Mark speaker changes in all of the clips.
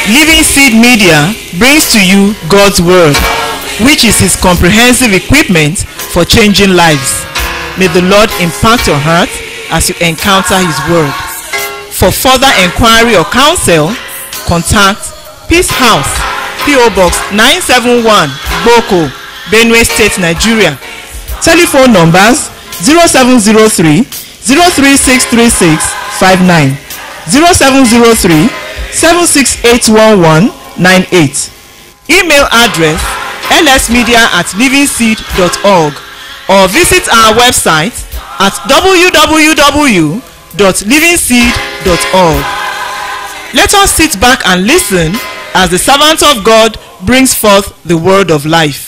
Speaker 1: Living Seed Media brings to you God's Word, which is His comprehensive equipment for changing lives. May the Lord impact your heart as you encounter His Word. For further inquiry or counsel, contact Peace House, P.O. Box 971, Boko, Benue State, Nigeria. Telephone numbers 0703 0363659, 0703 7681198. Email address lsmedia@livingseed.org or visit our website at www.livingseed.org. Let us sit back and listen as the servant of God brings forth the word of life.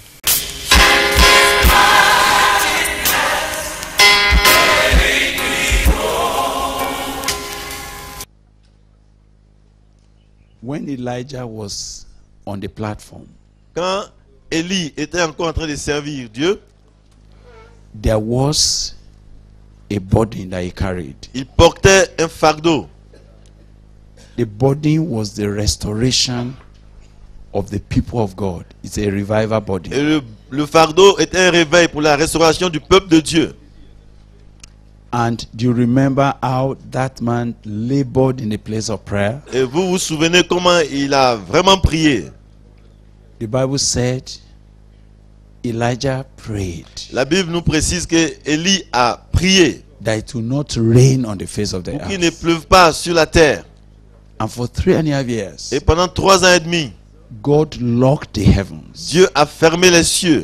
Speaker 2: When Elijah was on the platform,
Speaker 3: quand Élie était encore en train de servir Dieu,
Speaker 2: there was a burden that he carried.
Speaker 3: il portait un fardeau.
Speaker 2: The burden was the restoration of the people of God. It's a revival burden.
Speaker 3: Et le fardeau était un réveil pour la restauration du peuple de Dieu.
Speaker 2: And do you remember how that man labored in the place of prayer?
Speaker 3: Et vous vous souvenez comment il a vraiment prié?
Speaker 2: The Bible said Elijah prayed
Speaker 3: La Bible nous précise que Élie a prié
Speaker 2: that it will not rain on the face of the
Speaker 3: pour qu'il ne
Speaker 2: earth.
Speaker 3: pleuve pas sur la terre.
Speaker 2: And for 3.5 years,
Speaker 3: Et pendant 3 ans et demi,
Speaker 2: God locked the heavens.
Speaker 3: Dieu a fermé les cieux.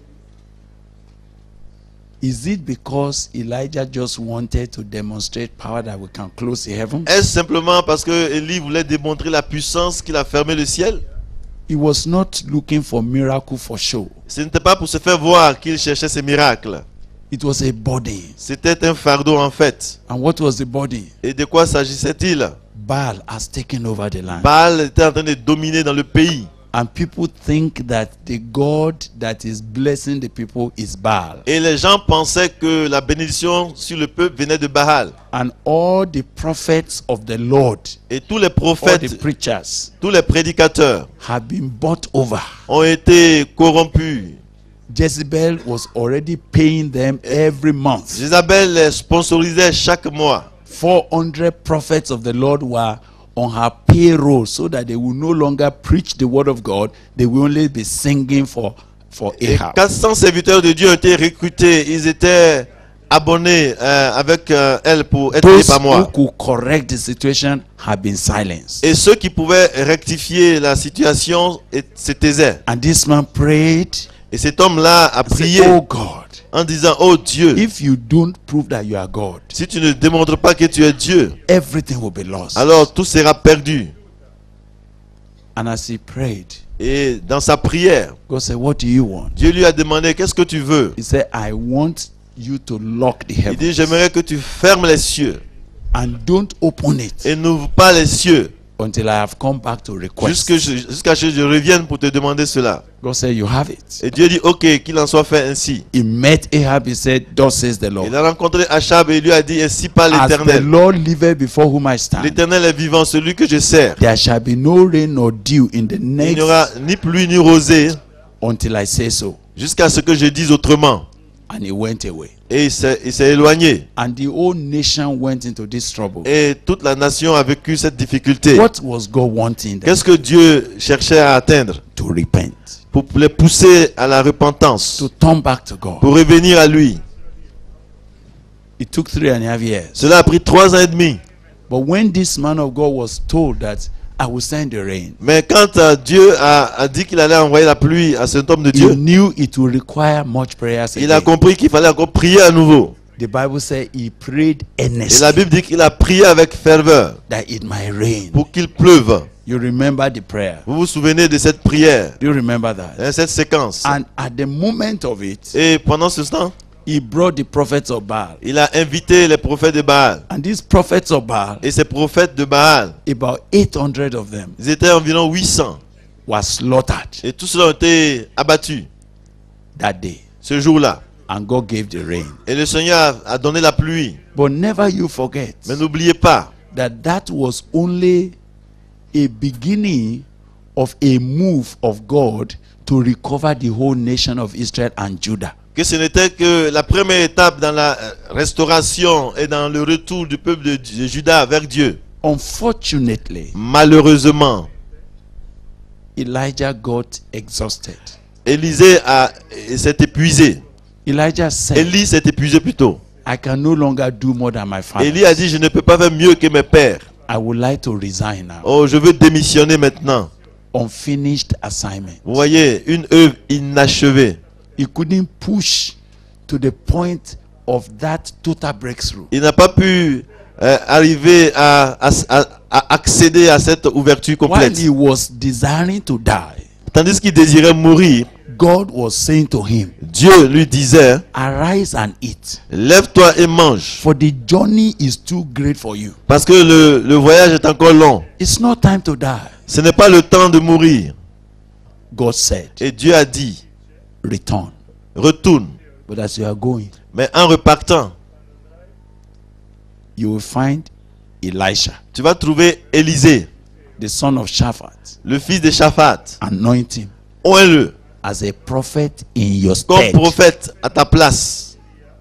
Speaker 2: Is it because Elijah just wanted to demonstrate power that we can close the heavens?
Speaker 3: Est-ce simplement parce que Élie voulait démontrer la puissance qu'il a fermé le ciel?
Speaker 2: He was not looking for miracle for show.
Speaker 3: Ce n'était pas pour se faire voir qu'il cherchait ces miracles.
Speaker 2: It was a body.
Speaker 3: C'était un fardeau en fait.
Speaker 2: And what was the body?
Speaker 3: Et de quoi s'agissait-il?
Speaker 2: Baal has taken over the land.
Speaker 3: Baal était en train de dominer dans le pays.
Speaker 2: And people think that the God that is blessing the people is Baal.
Speaker 3: Et les gens pensaient que la bénédiction sur le peuple venait de Baal.
Speaker 2: And all the prophets of the Lord,
Speaker 3: Et tous les
Speaker 2: all the
Speaker 3: prophètes,
Speaker 2: preachers,
Speaker 3: tous les prédicateurs
Speaker 2: have been bought over.
Speaker 3: ont été corrompus.
Speaker 2: Jezebel was already paying them every month.
Speaker 3: Jézabel les sponsorisait chaque mois.
Speaker 2: 400 prophets of the Lord were on her payroll so that they will no longer preach the word of God. They will only be singing for
Speaker 3: Et
Speaker 2: Ahab.
Speaker 3: 400 serviteurs de Dieu ont été recrutés. Ils étaient abonnés avec elle pour être payés
Speaker 2: Those
Speaker 3: par
Speaker 2: who
Speaker 3: mois.
Speaker 2: could correct the situation have been silenced.
Speaker 3: Et ceux qui pouvaient rectifier la situation se taisaient.
Speaker 2: And this man prayed,
Speaker 3: Et cet homme-là a
Speaker 2: said,
Speaker 3: prié
Speaker 2: oh God,
Speaker 3: en disant, oh Dieu,
Speaker 2: if you don't prove that you are God,
Speaker 3: si tu ne démontres pas que tu es Dieu,
Speaker 2: everything will be lost.
Speaker 3: alors tout sera perdu.
Speaker 2: And as he prayed,
Speaker 3: Et dans sa prière,
Speaker 2: God said, what do you want?
Speaker 3: Dieu lui a demandé, qu'est-ce que tu veux?
Speaker 2: He said, I want you to lock the
Speaker 3: Il dit,
Speaker 2: heavens
Speaker 3: j'aimerais que tu fermes les cieux
Speaker 2: and don't open it
Speaker 3: et n'ouvre pas les cieux
Speaker 2: until I have come back to request.
Speaker 3: jusqu'à ce que je revienne pour te demander cela.
Speaker 2: God said, you have it.
Speaker 3: Et Dieu dit, ok, qu'il en soit fait ainsi.
Speaker 2: He met Ahab, he said, thus says the Lord.
Speaker 3: Il a rencontré Achab et il lui a dit, ainsi parle
Speaker 2: As the
Speaker 3: l'Éternel.
Speaker 2: Lord liveth before whom I stand,
Speaker 3: L'Éternel est vivant, celui que je sers.
Speaker 2: there shall be no rain nor dew in the
Speaker 3: Il n'y
Speaker 2: next
Speaker 3: aura ni pluie ni rosée
Speaker 2: until I say so.
Speaker 3: jusqu'à ce que je dise autrement.
Speaker 2: And he went away.
Speaker 3: Et il s'est éloigné.
Speaker 2: And the whole nation went into this trouble.
Speaker 3: Et toute la nation a vécu cette difficulté.
Speaker 2: What was God wanting them?
Speaker 3: Qu'est-ce que Dieu cherchait à atteindre?
Speaker 2: To repent,
Speaker 3: Pour les pousser à la repentance,
Speaker 2: to turn back to God.
Speaker 3: pour revenir à lui.
Speaker 2: It took 3.5 years.
Speaker 3: Cela a pris 3 ans et demi.
Speaker 2: But when this man of God was told that I will send the rain,
Speaker 3: Mais quand Dieu a dit qu'il allait envoyer la pluie à cet homme de
Speaker 2: he
Speaker 3: Dieu,
Speaker 2: knew it would require much prayers
Speaker 3: il a
Speaker 2: again.
Speaker 3: compris qu'il fallait encore prier à nouveau.
Speaker 2: The Bible says he prayed
Speaker 3: Et la
Speaker 2: earnestly
Speaker 3: Bible dit qu'il a prié avec ferveur
Speaker 2: that it might rain.
Speaker 3: pour qu'il pleuve.
Speaker 2: You remember the prayer.
Speaker 3: Vous vous souvenez de cette prière,
Speaker 2: Do you remember that?
Speaker 3: cette séquence?
Speaker 2: And at the moment of it,
Speaker 3: Et pendant ce temps,
Speaker 2: he brought the prophets of Baal.
Speaker 3: il a invité les prophètes de Baal.
Speaker 2: And these prophets of Baal,
Speaker 3: Et ces prophètes de Baal,
Speaker 2: about 800 of them,
Speaker 3: ils étaient environ 800.
Speaker 2: were slaughtered
Speaker 3: Et tous ceux ont été abattus
Speaker 2: that day.
Speaker 3: ce jour-là.
Speaker 2: And God gave the rain.
Speaker 3: Et le Seigneur a donné la pluie.
Speaker 2: But never you forget
Speaker 3: Mais n'oubliez pas,
Speaker 2: that that was only a beginning of a move of God to recover the whole nation of Israel and Judah.
Speaker 3: Que ce n'était que la première étape dans la restauration et dans le retour du peuple de Juda vers Dieu.
Speaker 2: Unfortunately,
Speaker 3: Malheureusement,
Speaker 2: Elijah got exhausted.
Speaker 3: Élisée s'est épuisé.
Speaker 2: Elijah said,
Speaker 3: Élie s'est épuisé plutôt.
Speaker 2: I can no longer do more than my father.
Speaker 3: Élie a dit, je ne peux pas faire mieux que mes pères.
Speaker 2: I would like to resign now.
Speaker 3: Oh, je veux démissionner maintenant.
Speaker 2: Unfinished assignment.
Speaker 3: Vous voyez, une œuvre inachevée.
Speaker 2: He couldn't push to the point of that total breakthrough.
Speaker 3: Il n'a pas pu arriver à accéder à cette ouverture
Speaker 2: While
Speaker 3: complète.
Speaker 2: he was desiring to die,
Speaker 3: Tandis qu'il désirait mourir,
Speaker 2: God was saying to him,
Speaker 3: Dieu lui disait,
Speaker 2: arise and eat,
Speaker 3: lève-toi et mange,
Speaker 2: for the journey is too great for you.
Speaker 3: parce que le voyage est encore long.
Speaker 2: It's not time to die.
Speaker 3: Ce n'est pas le temps de mourir.
Speaker 2: God said,
Speaker 3: Et Dieu a dit,
Speaker 2: return.
Speaker 3: retourne.
Speaker 2: But as you are going,
Speaker 3: Mais en repartant,
Speaker 2: you will find Elisha,
Speaker 3: tu vas trouver Élisée,
Speaker 2: the son of Shaphat,
Speaker 3: le fils de Shaphat.
Speaker 2: anoint him
Speaker 3: Oins-le
Speaker 2: as a prophet in your
Speaker 3: comme
Speaker 2: stead.
Speaker 3: prophète à ta place.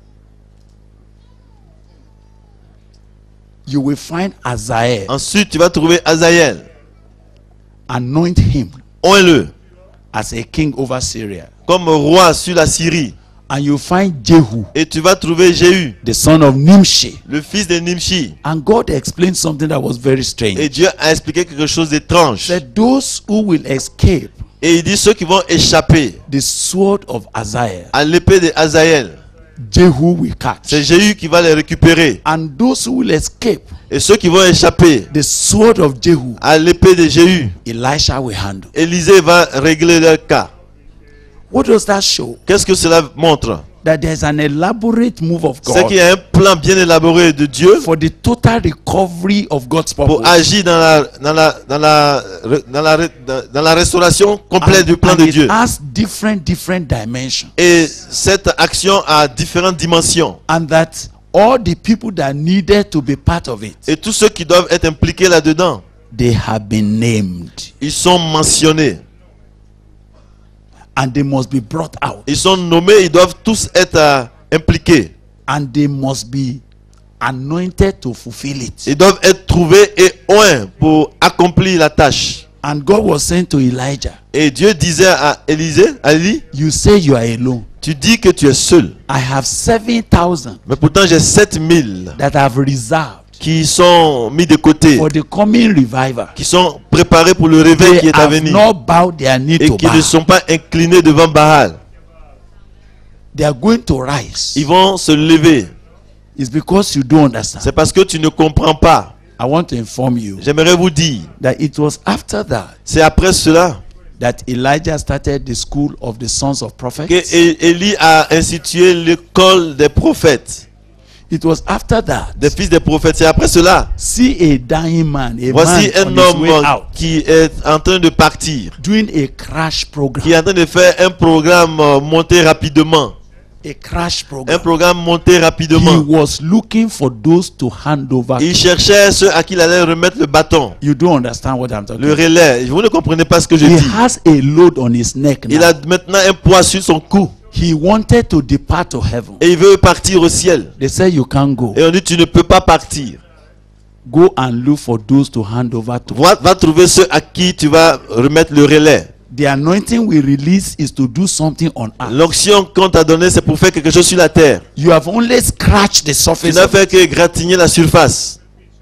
Speaker 2: You will find Azael,
Speaker 3: Ensuite, tu vas trouver Azaël.
Speaker 2: anoint him
Speaker 3: Oins-le
Speaker 2: as a king over Syria.
Speaker 3: comme roi sur la Syrie.
Speaker 2: And you find Jehu,
Speaker 3: Et tu vas trouver Jéhu,
Speaker 2: the son of Nimshi.
Speaker 3: le fils de Nimshi.
Speaker 2: And God explained something that was very strange.
Speaker 3: Et Dieu a expliqué quelque chose d'étrange.
Speaker 2: That those who will escape
Speaker 3: Et il dit ceux qui vont échapper
Speaker 2: the sword of Azael,
Speaker 3: à l'épée de Azaël,
Speaker 2: Jehu will catch.
Speaker 3: c'est Jéhu qui va les récupérer.
Speaker 2: And those who will escape
Speaker 3: Et ceux qui vont échapper
Speaker 2: the sword of Jehu,
Speaker 3: à l'épée de Jéhu,
Speaker 2: Elisha will handle.
Speaker 3: Élisée va régler leur cas.
Speaker 2: What does that show?
Speaker 3: Qu'est-ce que cela montre?
Speaker 2: That there's an elaborate move of
Speaker 3: C'est qu'il y
Speaker 2: God
Speaker 3: a un plan bien élaboré de Dieu
Speaker 2: for the total recovery of God's
Speaker 3: pour
Speaker 2: purpose.
Speaker 3: agir dans la restauration complète du plan
Speaker 2: And
Speaker 3: de
Speaker 2: it
Speaker 3: Dieu.
Speaker 2: has different dimensions.
Speaker 3: Et cette action a différentes dimensions.
Speaker 2: And that all the people that needed to be part of it,
Speaker 3: Et tous ceux qui doivent être impliqués là-dedans,
Speaker 2: they have been named.
Speaker 3: ils sont mentionnés.
Speaker 2: And they must be brought out.
Speaker 3: Ils sont nommés, ils doivent tous être impliqués.
Speaker 2: And they must be anointed to fulfill it.
Speaker 3: Ils doivent être trouvés et oints pour accomplir la tâche.
Speaker 2: And God was saying to Elijah,
Speaker 3: Et Dieu disait à Élisée, à Élie,
Speaker 2: you say you are alone.
Speaker 3: tu dis que tu es seul.
Speaker 2: I have 7,000
Speaker 3: Mais pourtant j'ai 7000
Speaker 2: that have reserved
Speaker 3: qui sont mis de côté,
Speaker 2: for the coming revival.
Speaker 3: qui sont préparés pour le réveil qui
Speaker 2: They
Speaker 3: est à
Speaker 2: have
Speaker 3: venir.
Speaker 2: not bowed their knee
Speaker 3: Et
Speaker 2: to
Speaker 3: qui ne
Speaker 2: Baal.
Speaker 3: sont pas inclinés devant Baal.
Speaker 2: They are going to rise.
Speaker 3: Ils vont se lever.
Speaker 2: It's because you don't understand.
Speaker 3: C'est parce que tu ne comprends pas.
Speaker 2: I want to inform you
Speaker 3: J'aimerais vous dire,
Speaker 2: that it was after that
Speaker 3: c'est après cela
Speaker 2: that Elijah started the school of the sons of prophets.
Speaker 3: que Élie a institué l'école des prophètes,
Speaker 2: It was after that.
Speaker 3: des fils des prophètes. C'est après cela.
Speaker 2: See a dying man, a
Speaker 3: Voici
Speaker 2: man
Speaker 3: un
Speaker 2: on his way
Speaker 3: homme
Speaker 2: out,
Speaker 3: qui est en train de partir,
Speaker 2: doing a crash program.
Speaker 3: qui est en train de faire un programme monté rapidement.
Speaker 2: A crash
Speaker 3: Un
Speaker 2: program.
Speaker 3: programme monté
Speaker 2: He
Speaker 3: rapidement.
Speaker 2: was looking for those to hand over.
Speaker 3: Il cherchait ceux à qui il allait remettre le bâton,
Speaker 2: You don't understand what I'm talking
Speaker 3: le
Speaker 2: about.
Speaker 3: relais. Vous ne comprenez pas ce que je
Speaker 2: He
Speaker 3: dis.
Speaker 2: has a load on his neck
Speaker 3: Il
Speaker 2: now.
Speaker 3: a maintenant un poids sur son cou
Speaker 2: He wanted to depart to heaven.
Speaker 3: et il veut partir au ciel.
Speaker 2: They said you can't go.
Speaker 3: Et on dit tu ne peux pas partir.
Speaker 2: Go and look for those to hand over to.
Speaker 3: Va trouver ceux à qui tu vas remettre le relais.
Speaker 2: The anointing we release is to do something on earth.
Speaker 3: L'onction qu'on t'a donnée, c'est pour faire quelque chose sur la terre.
Speaker 2: You have only scratched the
Speaker 3: Tu
Speaker 2: surface.
Speaker 3: n'as
Speaker 2: Of
Speaker 3: fait que gratigner la surface.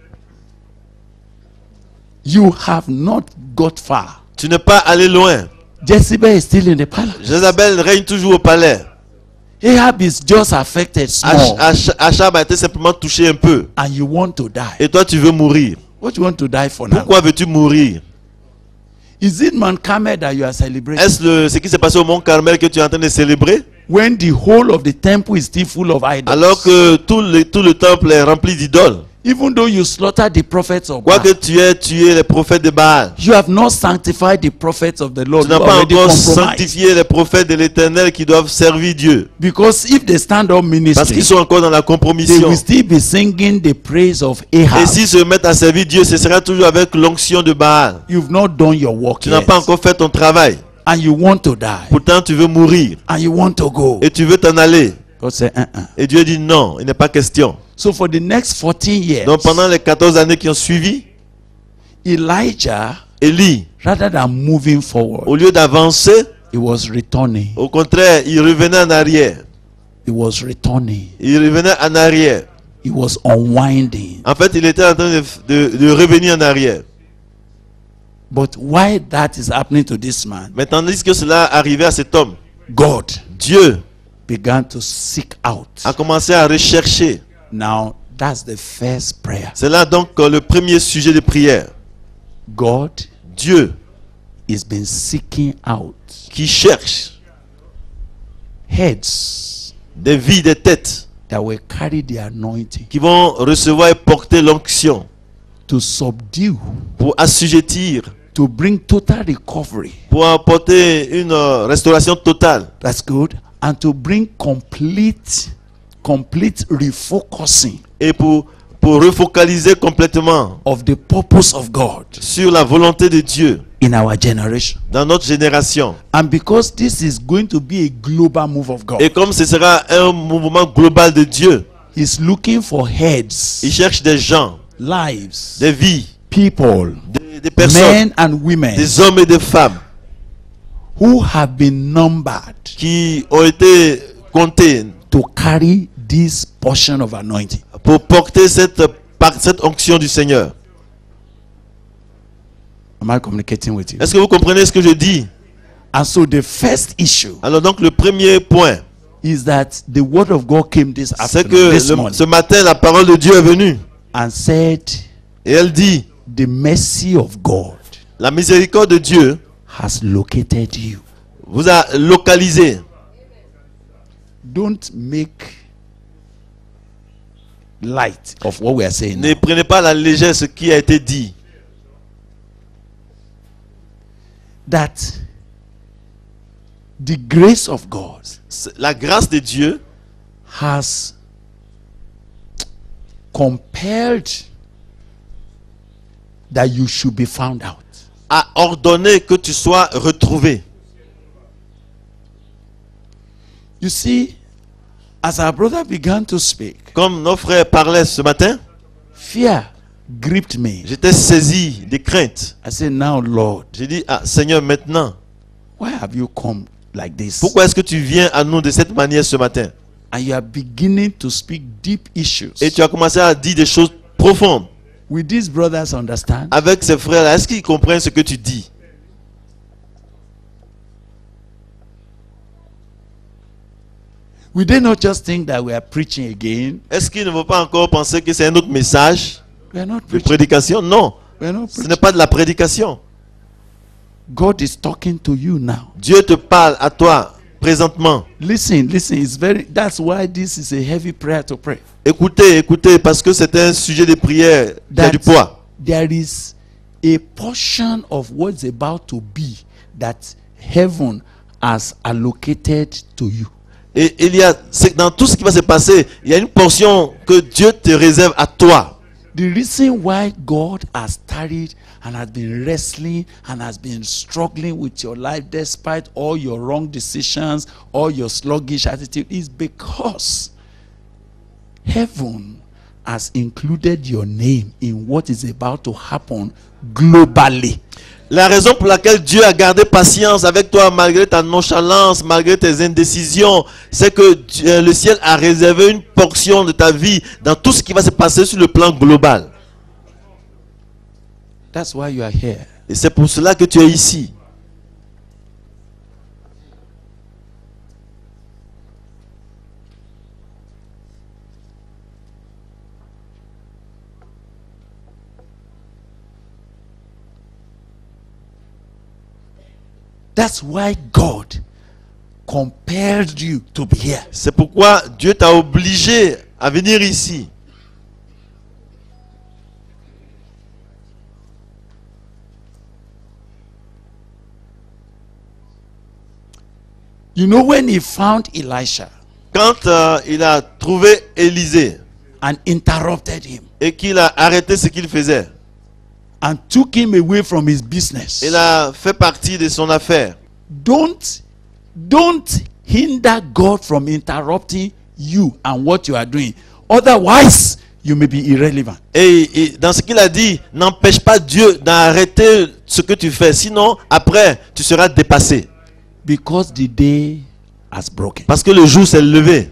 Speaker 2: You have not got far.
Speaker 3: Tu n'es pas allé loin.
Speaker 2: Jezebel is still in the palace.
Speaker 3: Jézabel règne toujours au palais.
Speaker 2: Ahab is just affected small.
Speaker 3: Achab a été simplement touché un peu.
Speaker 2: And you want to die.
Speaker 3: Et toi, tu veux mourir.
Speaker 2: What you want to die for now?
Speaker 3: Pourquoi veux-tu mourir?
Speaker 2: Is it Mount Carmel that you are celebrating?
Speaker 3: Est-ce ce qui s'est passé au mont Carmel que tu es en train de célébrer?
Speaker 2: When the whole of the temple is still full of idols.
Speaker 3: Alors que tout le temple est rempli d'idoles.
Speaker 2: Even though you slaughtered the prophets of
Speaker 3: Quoique
Speaker 2: Baal,
Speaker 3: tu aies tué les prophètes de Baal,
Speaker 2: you have not sanctified the prophets of the Lord.
Speaker 3: tu n'as
Speaker 2: You
Speaker 3: pas
Speaker 2: already
Speaker 3: encore
Speaker 2: compromised.
Speaker 3: sanctifié les prophètes de l'Éternel qui doivent servir Dieu.
Speaker 2: Because if they stand up
Speaker 3: Parce
Speaker 2: ministry,
Speaker 3: qu'ils sont encore dans la
Speaker 2: they
Speaker 3: compromission.
Speaker 2: will still be singing the praise of
Speaker 3: Et
Speaker 2: Ahab.
Speaker 3: s'ils se mettent à servir Dieu, ce sera toujours avec l'onction de Baal.
Speaker 2: You've not done your work
Speaker 3: Tu n'as
Speaker 2: yet.
Speaker 3: pas encore fait ton travail.
Speaker 2: And you want to die.
Speaker 3: Pourtant, tu veux mourir.
Speaker 2: And you want to go.
Speaker 3: Et tu veux t'en aller.
Speaker 2: God said,
Speaker 3: Et Dieu dit non, il n'est pas question.
Speaker 2: So for the next 14 years,
Speaker 3: Donc pendant les 14 années qui ont suivi,
Speaker 2: Elijah,
Speaker 3: Élie,
Speaker 2: rather than moving forward,
Speaker 3: au lieu d'avancer,
Speaker 2: he was returning.
Speaker 3: au contraire, il revenait en arrière.
Speaker 2: He was returning.
Speaker 3: Il revenait en arrière.
Speaker 2: He was unwinding.
Speaker 3: En fait, il était en train de revenir en arrière.
Speaker 2: But why that is happening to this man,
Speaker 3: Mais tandis que cela arrivait à cet homme,
Speaker 2: God
Speaker 3: Dieu
Speaker 2: began to seek out.
Speaker 3: a commencé à rechercher.
Speaker 2: Now, that's the first prayer.
Speaker 3: C'est là donc le premier sujet de prière.
Speaker 2: God
Speaker 3: Dieu
Speaker 2: has been seeking out
Speaker 3: qui cherche
Speaker 2: heads
Speaker 3: des vies, des têtes
Speaker 2: that will carry the anointing
Speaker 3: qui vont recevoir et porter l'onction
Speaker 2: to subdue,
Speaker 3: pour assujettir,
Speaker 2: to bring total recovery.
Speaker 3: pour apporter une restauration totale.
Speaker 2: That's good. And to bring complete refocusing
Speaker 3: Et pour refocaliser complètement
Speaker 2: of the purpose of God
Speaker 3: sur la volonté de Dieu
Speaker 2: in our generation.
Speaker 3: dans notre génération.
Speaker 2: And because this is going to be a global move of God,
Speaker 3: Et comme ce sera un mouvement global de Dieu,
Speaker 2: He's looking for heads,
Speaker 3: il cherche des gens,
Speaker 2: lives,
Speaker 3: des vies,
Speaker 2: people,
Speaker 3: des personnes,
Speaker 2: men and women
Speaker 3: des hommes et des femmes
Speaker 2: who have been numbered
Speaker 3: qui ont été comptés
Speaker 2: to carry this portion of anointing.
Speaker 3: pour porter cette onction du Seigneur.
Speaker 2: Am I communicating with you?
Speaker 3: Est-ce que vous comprenez ce que je dis?
Speaker 2: And so the first issue
Speaker 3: Alors donc le premier point,
Speaker 2: is that the word of God came this
Speaker 3: c'est
Speaker 2: afternoon,
Speaker 3: que
Speaker 2: this morning,
Speaker 3: ce matin la parole de Dieu est venue
Speaker 2: and said,
Speaker 3: et elle dit,
Speaker 2: the mercy of God
Speaker 3: la miséricorde de Dieu
Speaker 2: has located you.
Speaker 3: vous a localisé.
Speaker 2: Don't make light of what we are saying
Speaker 3: Ne
Speaker 2: now.
Speaker 3: prenez pas à la légère ce qui a été dit.
Speaker 2: That the grace of God
Speaker 3: La grâce de Dieu
Speaker 2: has compelled that you should be found out.
Speaker 3: a ordonné que tu sois retrouvé.
Speaker 2: You see, as our brother began to speak,
Speaker 3: Comme nos frères parlaient ce matin,
Speaker 2: fear gripped me.
Speaker 3: j'étais saisi de crainte.
Speaker 2: I said, now, Lord,
Speaker 3: J'ai dit, ah Seigneur, maintenant,
Speaker 2: why have you come like this?
Speaker 3: pourquoi est-ce que tu viens à nous de cette manière ce matin?
Speaker 2: And you are beginning to speak deep issues.
Speaker 3: Et tu as commencé à dire des choses profondes.
Speaker 2: Will these brothers understand?
Speaker 3: Avec ces frères-là, est-ce qu'ils comprennent ce que tu dis?
Speaker 2: Will they not just think that we are preaching again?
Speaker 3: Est-ce qu'ils ne vont pas encore penser que c'est un autre message
Speaker 2: We are not
Speaker 3: de
Speaker 2: preaching.
Speaker 3: prédication? Non,
Speaker 2: We are not
Speaker 3: ce
Speaker 2: preaching.
Speaker 3: n'est pas de la prédication.
Speaker 2: God is talking to you now.
Speaker 3: Dieu te parle à toi présentement.
Speaker 2: Listen, it's very, that's why this is a heavy prayer to pray.
Speaker 3: Écoutez, écoutez, parce que c'est un sujet de prière qui a du poids.
Speaker 2: There is a portion of what's about to be that heaven has allocated to you.
Speaker 3: Et il y a, c'est dans tout ce qui va se passer, il y a une portion que Dieu te réserve à toi.
Speaker 2: The reason why God has tarried and has been wrestling and has been struggling with your life despite all your wrong decisions, all your sluggish attitude is because heaven has included your name in what is about to happen globally.
Speaker 3: La raison pour laquelle Dieu a gardé patience avec toi malgré ta nonchalance, malgré tes indécisions, c'est que le ciel a réservé une portion de ta vie dans tout ce qui va se passer sur le plan global.
Speaker 2: That's why you are here.
Speaker 3: Et c'est pour cela que tu es ici.
Speaker 2: That's why God compelled you to be here.
Speaker 3: C'est pourquoi Dieu t'a obligé à venir ici.
Speaker 2: You know, when he found Elisha
Speaker 3: Quand il a trouvé Élisée
Speaker 2: and interrupted him
Speaker 3: et qu'il a arrêté ce qu'il faisait,
Speaker 2: and took him away from his business,
Speaker 3: il a fait partie de son affaire.
Speaker 2: don't hinder God from interrupting you and what you are doing. Otherwise, you may be irrelevant.
Speaker 3: Et dans ce qu'il a dit, n'empêche pas Dieu d'arrêter ce que tu fais. Sinon, après, tu seras dépassé.
Speaker 2: Because the day has broken.
Speaker 3: Parce que le jour s'est levé.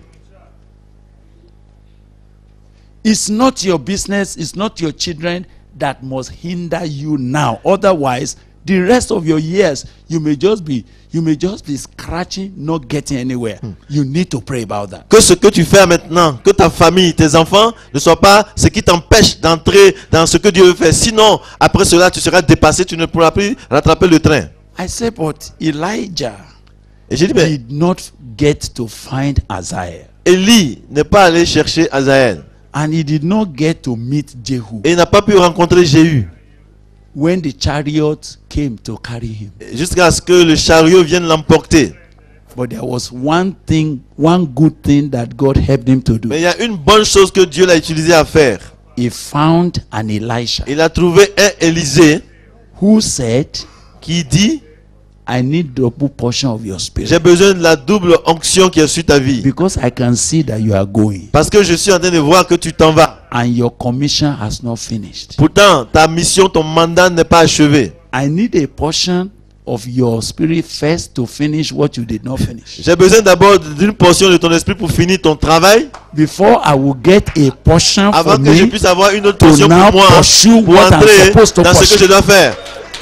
Speaker 2: It's not your business, it's not your children that must hinder you now. Otherwise, the rest of your years, you may just be scratching, not getting anywhere. You need to pray about that.
Speaker 3: Que ce que tu fais maintenant, que ta famille, tes enfants ne soient pas ce qui t'empêche d'entrer dans ce que Dieu veut faire. Sinon, après cela, tu seras dépassé, tu ne pourras plus rattraper le train.
Speaker 2: I say, but Elijah
Speaker 3: Et j'ai dit, mais
Speaker 2: did not get to find Hazael.
Speaker 3: Élie n'est pas allé chercher Hazaël.
Speaker 2: And he did not get to meet Jehu
Speaker 3: Et il n'a pas pu rencontrer Jéhu.
Speaker 2: when the chariot came to carry him.
Speaker 3: Jusqu'à ce que le chariot vienne l'emporter.
Speaker 2: But there was one good thing that God helped him to do.
Speaker 3: Mais il y a une bonne chose que Dieu l'a utilisé à faire.
Speaker 2: He found an Elisha
Speaker 3: Il a trouvé un Élisée
Speaker 2: who said,
Speaker 3: qui dit,
Speaker 2: I need double portion of your spirit.
Speaker 3: j'ai besoin de la double onction qui est sur ta vie.
Speaker 2: Because I can see that you are going
Speaker 3: Parce que je suis en train de voir que tu t'en vas.
Speaker 2: and your commission has not finished.
Speaker 3: Pourtant, ta mission, ton mandat n'est pas achevé.
Speaker 2: I need a portion of your spirit first to finish what you did not finish.
Speaker 3: J'ai besoin d'abord d'une portion de ton esprit pour finir ton travail.
Speaker 2: Before I will get a portion
Speaker 3: Avant
Speaker 2: for
Speaker 3: que je
Speaker 2: me
Speaker 3: puisse avoir une autre
Speaker 2: to
Speaker 3: portion
Speaker 2: now
Speaker 3: pour moi.
Speaker 2: pursue
Speaker 3: Pour
Speaker 2: what I'm
Speaker 3: entrer
Speaker 2: supposed to
Speaker 3: dans ce que je
Speaker 2: pursue.
Speaker 3: dois faire.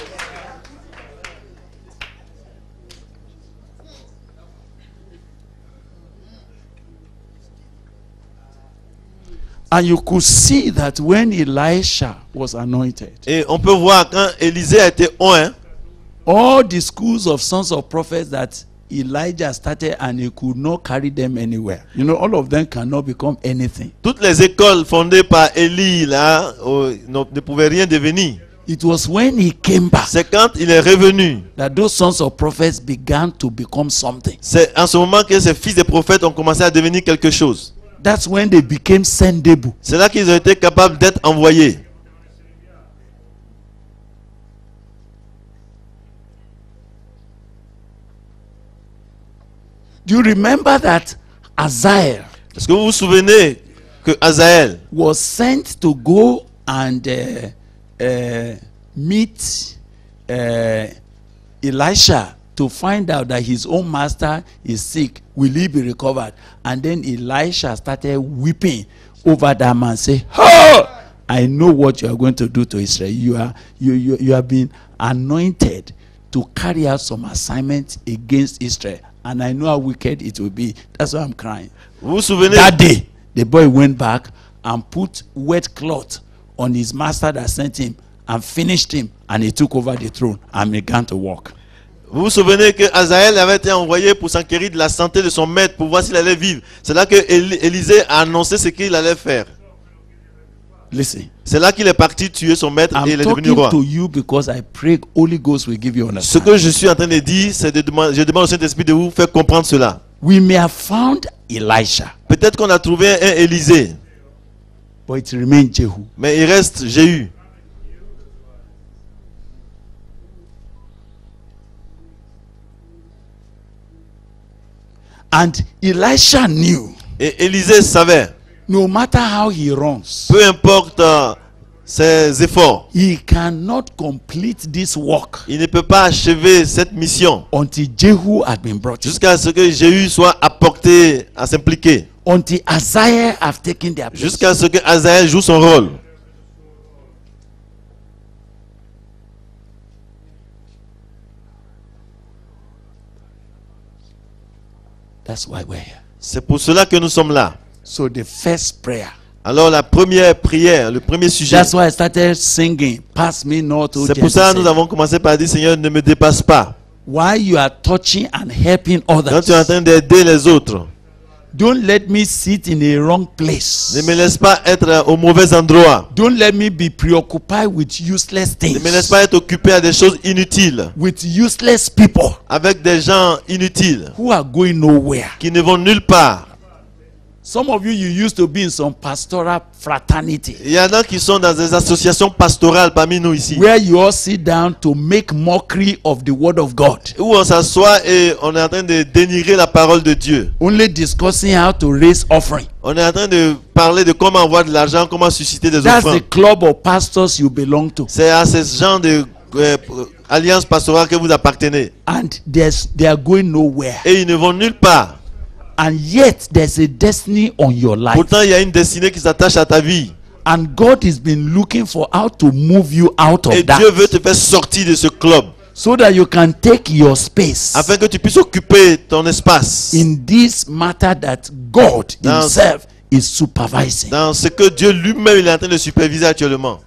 Speaker 2: And you could see that when Elisha was anointed,
Speaker 3: Et on peut voir quand Élisée a été oint,
Speaker 2: all the schools of sons of prophets that Elijah started and he could not carry them anywhere. You know, all of them cannot become anything.
Speaker 3: toutes les écoles fondées par Élie là, ne pouvaient rien devenir.
Speaker 2: It was when he came back
Speaker 3: C'est quand il est revenu.
Speaker 2: that those sons of prophets began to become something.
Speaker 3: C'est en ce moment que ces fils des prophètes ont commencé à devenir quelque chose.
Speaker 2: That's when they became sendable.
Speaker 3: C'est là qu'ils ont été capables d'être envoyés.
Speaker 2: Do you remember that Hazael
Speaker 3: Est-ce que vous vous souvenez que Hazaël
Speaker 2: was sent to go and meet Elisha to find out that his own master is sick? Will he be recovered? And then Elisha started weeping over that man, say, "Oh, I know what you are going to do to Israel. You have been anointed to carry out some assignment against Israel, and I know how wicked it will be. That's why I'm crying."
Speaker 3: Vous vous souvenez
Speaker 2: That day, the boy went back and put wet cloth on his master that sent him and finished him, and he took over the throne and began to walk.
Speaker 3: Vous vous souvenez que Hazaël avait été envoyé pour s'enquérir de la santé de son maître, pour voir s'il allait vivre. C'est là que Élisée a annoncé ce qu'il allait faire.
Speaker 2: Listen,
Speaker 3: C'est là qu'il est parti tuer son maître et il
Speaker 2: I'm
Speaker 3: est devenu
Speaker 2: talking
Speaker 3: roi.
Speaker 2: to you because I pray Holy Ghost will give you
Speaker 3: Ce
Speaker 2: understanding.
Speaker 3: que je suis en train de dire, c'est de demander, je demande au Saint-Esprit de vous faire comprendre cela.
Speaker 2: We may have found Elisha,
Speaker 3: Peut-être qu'on a trouvé un Élisée,
Speaker 2: but it remained Jehu.
Speaker 3: mais il reste Jéhu.
Speaker 2: And Elisha knew,
Speaker 3: Et Élisée savait,
Speaker 2: no matter how he runs,
Speaker 3: peu importe ses efforts,
Speaker 2: he cannot complete this work
Speaker 3: il ne peut pas achever cette mission
Speaker 2: until Jehu had been brought in.
Speaker 3: jusqu'à ce que Jéhu soit apporté à s'impliquer,
Speaker 2: Until Hazael have taken their place.
Speaker 3: jusqu'à ce que Hazaël joue son rôle.
Speaker 2: That's why we're here.
Speaker 3: C'est pour cela que nous sommes là.
Speaker 2: So the first prayer.
Speaker 3: Alors la première prière, le premier sujet,
Speaker 2: That's why I started singing, "Pass me not, O
Speaker 3: c'est pour ça que nous
Speaker 2: gentle
Speaker 3: avons commencé par dire, Seigneur, ne me dépasse pas.
Speaker 2: Saint." While you are touching and helping
Speaker 3: Quand tu es en
Speaker 2: others,
Speaker 3: train d'aider les autres,
Speaker 2: Don't let me sit in a wrong place.
Speaker 3: Ne me laisse pas être au mauvais endroit.
Speaker 2: Don't let me be preoccupied with useless
Speaker 3: Ne me laisse
Speaker 2: things.
Speaker 3: pas être occupé à des choses inutiles.
Speaker 2: With useless people
Speaker 3: Avec des gens inutiles.
Speaker 2: who are going nowhere.
Speaker 3: Qui ne vont nulle part.
Speaker 2: Some of you used to be in some pastoral fraternity
Speaker 3: Il y en a qui sont dans des associations pastorales parmi nous ici.
Speaker 2: where you all sit down to make mockery of the word of God,
Speaker 3: Où on s'assoit et on est en train de dénigrer la parole de Dieu.
Speaker 2: only discussing how to raise offering.
Speaker 3: On est en train de parler de comment avoir de l'argent, comment susciter des
Speaker 2: That's
Speaker 3: offrandes.
Speaker 2: the club of pastors you belong to.
Speaker 3: C'est à ce genre de alliance pastorale que vous appartenez.
Speaker 2: And they are going nowhere.
Speaker 3: Et ils ne vont nulle part.
Speaker 2: And yet there's a destiny on your life.
Speaker 3: Pourtant, il y a une destinée qui s'attache à ta vie.
Speaker 2: And God has been looking for how to move you out
Speaker 3: Et
Speaker 2: of that,
Speaker 3: Dieu veut te faire sortir de ce club.
Speaker 2: so that you can take your space
Speaker 3: Afin que tu puisses occuper ton espace.
Speaker 2: in this matter that God
Speaker 3: Dans-
Speaker 2: himself is supervising.
Speaker 3: Dans ce que Dieu lui-même il est en train de superviser actuellement.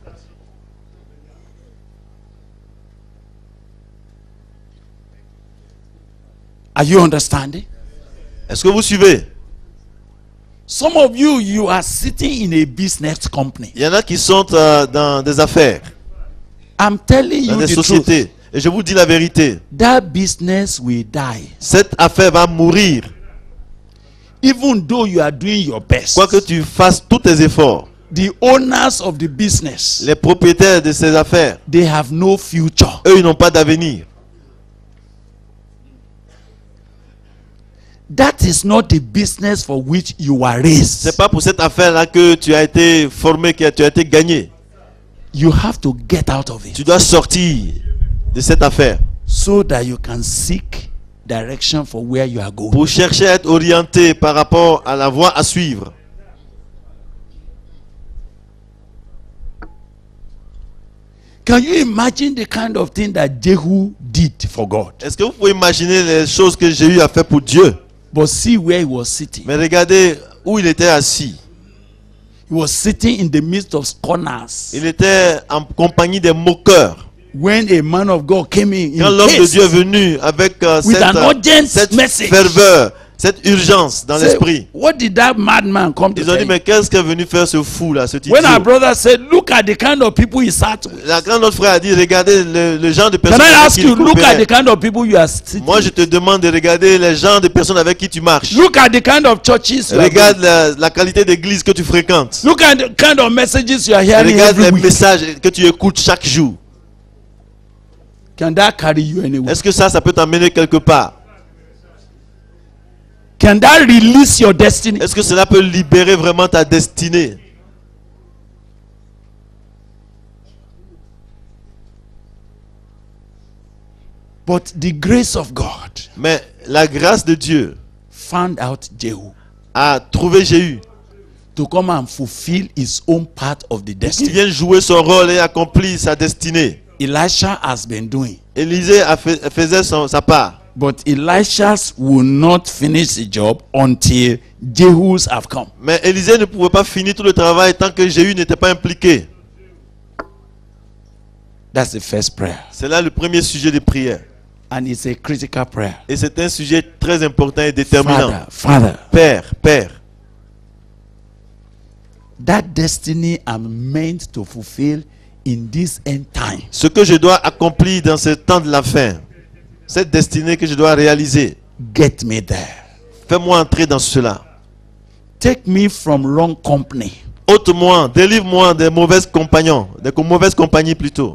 Speaker 2: Are you understanding?
Speaker 3: Est-ce que vous suivez?
Speaker 2: Some of you are sitting in a business company.
Speaker 3: Il y en a qui sont dans des affaires,
Speaker 2: I'm telling
Speaker 3: dans
Speaker 2: you
Speaker 3: des
Speaker 2: the truth.
Speaker 3: sociétés. Et je vous dis la vérité.
Speaker 2: That business will die.
Speaker 3: Cette affaire va mourir.
Speaker 2: Even though you are doing your best.
Speaker 3: Quoi que tu fasses tous tes efforts.
Speaker 2: The owners of the business,
Speaker 3: Les propriétaires de ces affaires,
Speaker 2: they have no future.
Speaker 3: eux, ils n'ont pas d'avenir.
Speaker 2: That is not the business for which you were raised.
Speaker 3: C'est pas pour cette affaire-là que tu as été formé, que tu as été gagné.
Speaker 2: You have to get out of
Speaker 3: Tu
Speaker 2: it
Speaker 3: dois sortir de cette affaire
Speaker 2: so that you can seek direction for where you are going.
Speaker 3: pour chercher à être orienté par rapport à la voie à suivre.
Speaker 2: Can you imagine the kind of thing that Jehu did for God?
Speaker 3: Est-ce que vous pouvez imaginer les choses que j'ai eu à faire pour Dieu?
Speaker 2: But see where he was sitting.
Speaker 3: Mais regardez où il était assis.
Speaker 2: He was sitting in the midst of scorners.
Speaker 3: Il était en compagnie des moqueurs.
Speaker 2: When a man of God came in
Speaker 3: Quand l'homme de
Speaker 2: haste,
Speaker 3: Dieu est venu avec
Speaker 2: with an urgent
Speaker 3: cette
Speaker 2: message.
Speaker 3: ferveur, cette urgence dans
Speaker 2: say,
Speaker 3: l'esprit,
Speaker 2: what did that madman come to
Speaker 3: ils ont dit,
Speaker 2: tell
Speaker 3: mais
Speaker 2: you?
Speaker 3: qu'est-ce qu'est venu faire ce fou là, ce idiot?
Speaker 2: When our brother said, look at the kind of people he sat with.
Speaker 3: La grande autre frère a dit, regardez le genre de
Speaker 2: Can
Speaker 3: personnes
Speaker 2: I
Speaker 3: avec
Speaker 2: ask
Speaker 3: qui
Speaker 2: you,
Speaker 3: il
Speaker 2: look at the
Speaker 3: coopérait.
Speaker 2: kind of people you are sitting
Speaker 3: Moi, je te demande de regarder les genres de personnes avec qui tu marches.
Speaker 2: Look at the kind of churches you are
Speaker 3: Regarde
Speaker 2: going.
Speaker 3: la qualité d'église que tu fréquentes.
Speaker 2: Look at the kind of messages you are hearing
Speaker 3: Regarde
Speaker 2: every
Speaker 3: les
Speaker 2: week.
Speaker 3: messages que tu écoutes chaque jour.
Speaker 2: Can that carry you anywhere?
Speaker 3: Est-ce que ça peut t'emmener quelque part?
Speaker 2: Can that release your destiny?
Speaker 3: Est-ce que cela peut libérer vraiment ta destinée?
Speaker 2: But the grace of God
Speaker 3: Mais la grâce de Dieu
Speaker 2: found out Jehu
Speaker 3: a trouvé Jéhu
Speaker 2: to come and fulfill his own part of the
Speaker 3: qui
Speaker 2: destiny.
Speaker 3: vient jouer son rôle et accomplir sa destinée.
Speaker 2: Elisha has been doing.
Speaker 3: Élisée faisait sa part.
Speaker 2: But Elisha's will not finish the job until Jehu's have come.
Speaker 3: Mais Élisée ne pouvait pas finir tout le travail tant que Jéhu n'était pas impliqué.
Speaker 2: That's the first prayer.
Speaker 3: C'est là le premier sujet de prière.
Speaker 2: And it's a critical prayer.
Speaker 3: Et c'est un sujet très important et déterminant.
Speaker 2: Father,
Speaker 3: Père,
Speaker 2: that destiny I'm meant to fulfill in this end time.
Speaker 3: ce que je dois accomplir dans ce temps de la fin, cette destinée que je dois réaliser,
Speaker 2: Get me there.
Speaker 3: fais-moi entrer dans cela.
Speaker 2: Take me from wrong company.
Speaker 3: Ôte-moi, délivre-moi des mauvaises compagnons, des mauvaises compagnies plutôt.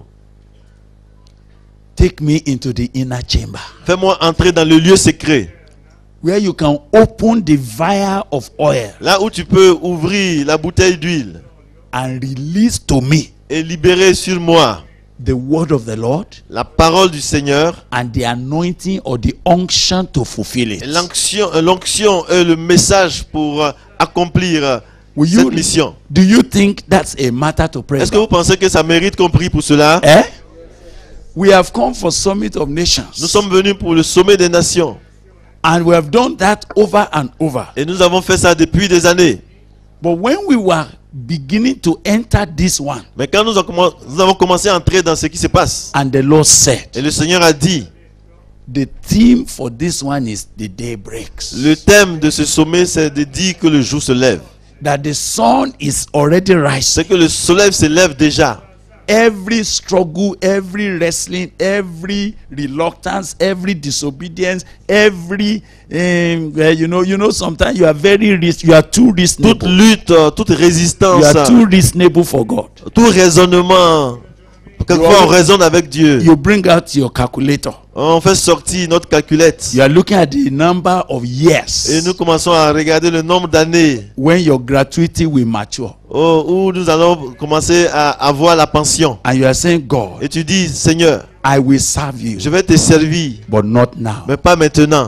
Speaker 2: Take me into the inner chamber
Speaker 3: Fais-moi entrer dans le lieu secret,
Speaker 2: where you can open the vial of oil
Speaker 3: là où tu peux ouvrir la bouteille d'huile
Speaker 2: and release to me
Speaker 3: et libérer sur moi
Speaker 2: the word of the Lord
Speaker 3: la parole du Seigneur,
Speaker 2: and the anointing or the unction to fulfill it.
Speaker 3: et l'onction et le message pour accomplir
Speaker 2: Will
Speaker 3: cette
Speaker 2: you,
Speaker 3: mission.
Speaker 2: do you think that's a matter to pray
Speaker 3: Est-ce que vous
Speaker 2: about?
Speaker 3: pensez que ça mérite qu'on prie pour cela?
Speaker 2: Eh? We have come for Summit of Nations.
Speaker 3: Nous sommes venus pour le sommet des nations
Speaker 2: And we have done that over and over.
Speaker 3: et nous avons fait ça depuis des années.
Speaker 2: But when we were beginning to enter this one,
Speaker 3: Mais quand nous avons commencé à entrer dans ce qui se passe,
Speaker 2: and the Lord said,
Speaker 3: et le Seigneur a dit,
Speaker 2: The theme for this one is the day breaks.
Speaker 3: Le thème de ce sommet, c'est de dire que le jour se lève.
Speaker 2: That the sun is already rising.
Speaker 3: C'est que le soleil se lève déjà.
Speaker 2: Every struggle, every wrestling, every reluctance, every disobedience, every sometimes you are you are too
Speaker 3: Toute
Speaker 2: reasonable.
Speaker 3: lutte, toute résistance,
Speaker 2: You are too reasonable for God.
Speaker 3: tout raisonnement. Quelquefois, on raisonne avec Dieu.
Speaker 2: You bring out your calculator.
Speaker 3: On fait sortir notre calculette.
Speaker 2: You are looking at the number of
Speaker 3: Et
Speaker 2: years
Speaker 3: nous commençons à regarder le nombre d'années
Speaker 2: when your gratuity will mature.
Speaker 3: où nous allons commencer à avoir la pension.
Speaker 2: And you are saying, God,
Speaker 3: Et tu dis, Seigneur,
Speaker 2: I will serve you,
Speaker 3: je vais te servir,
Speaker 2: but not now.
Speaker 3: mais pas maintenant.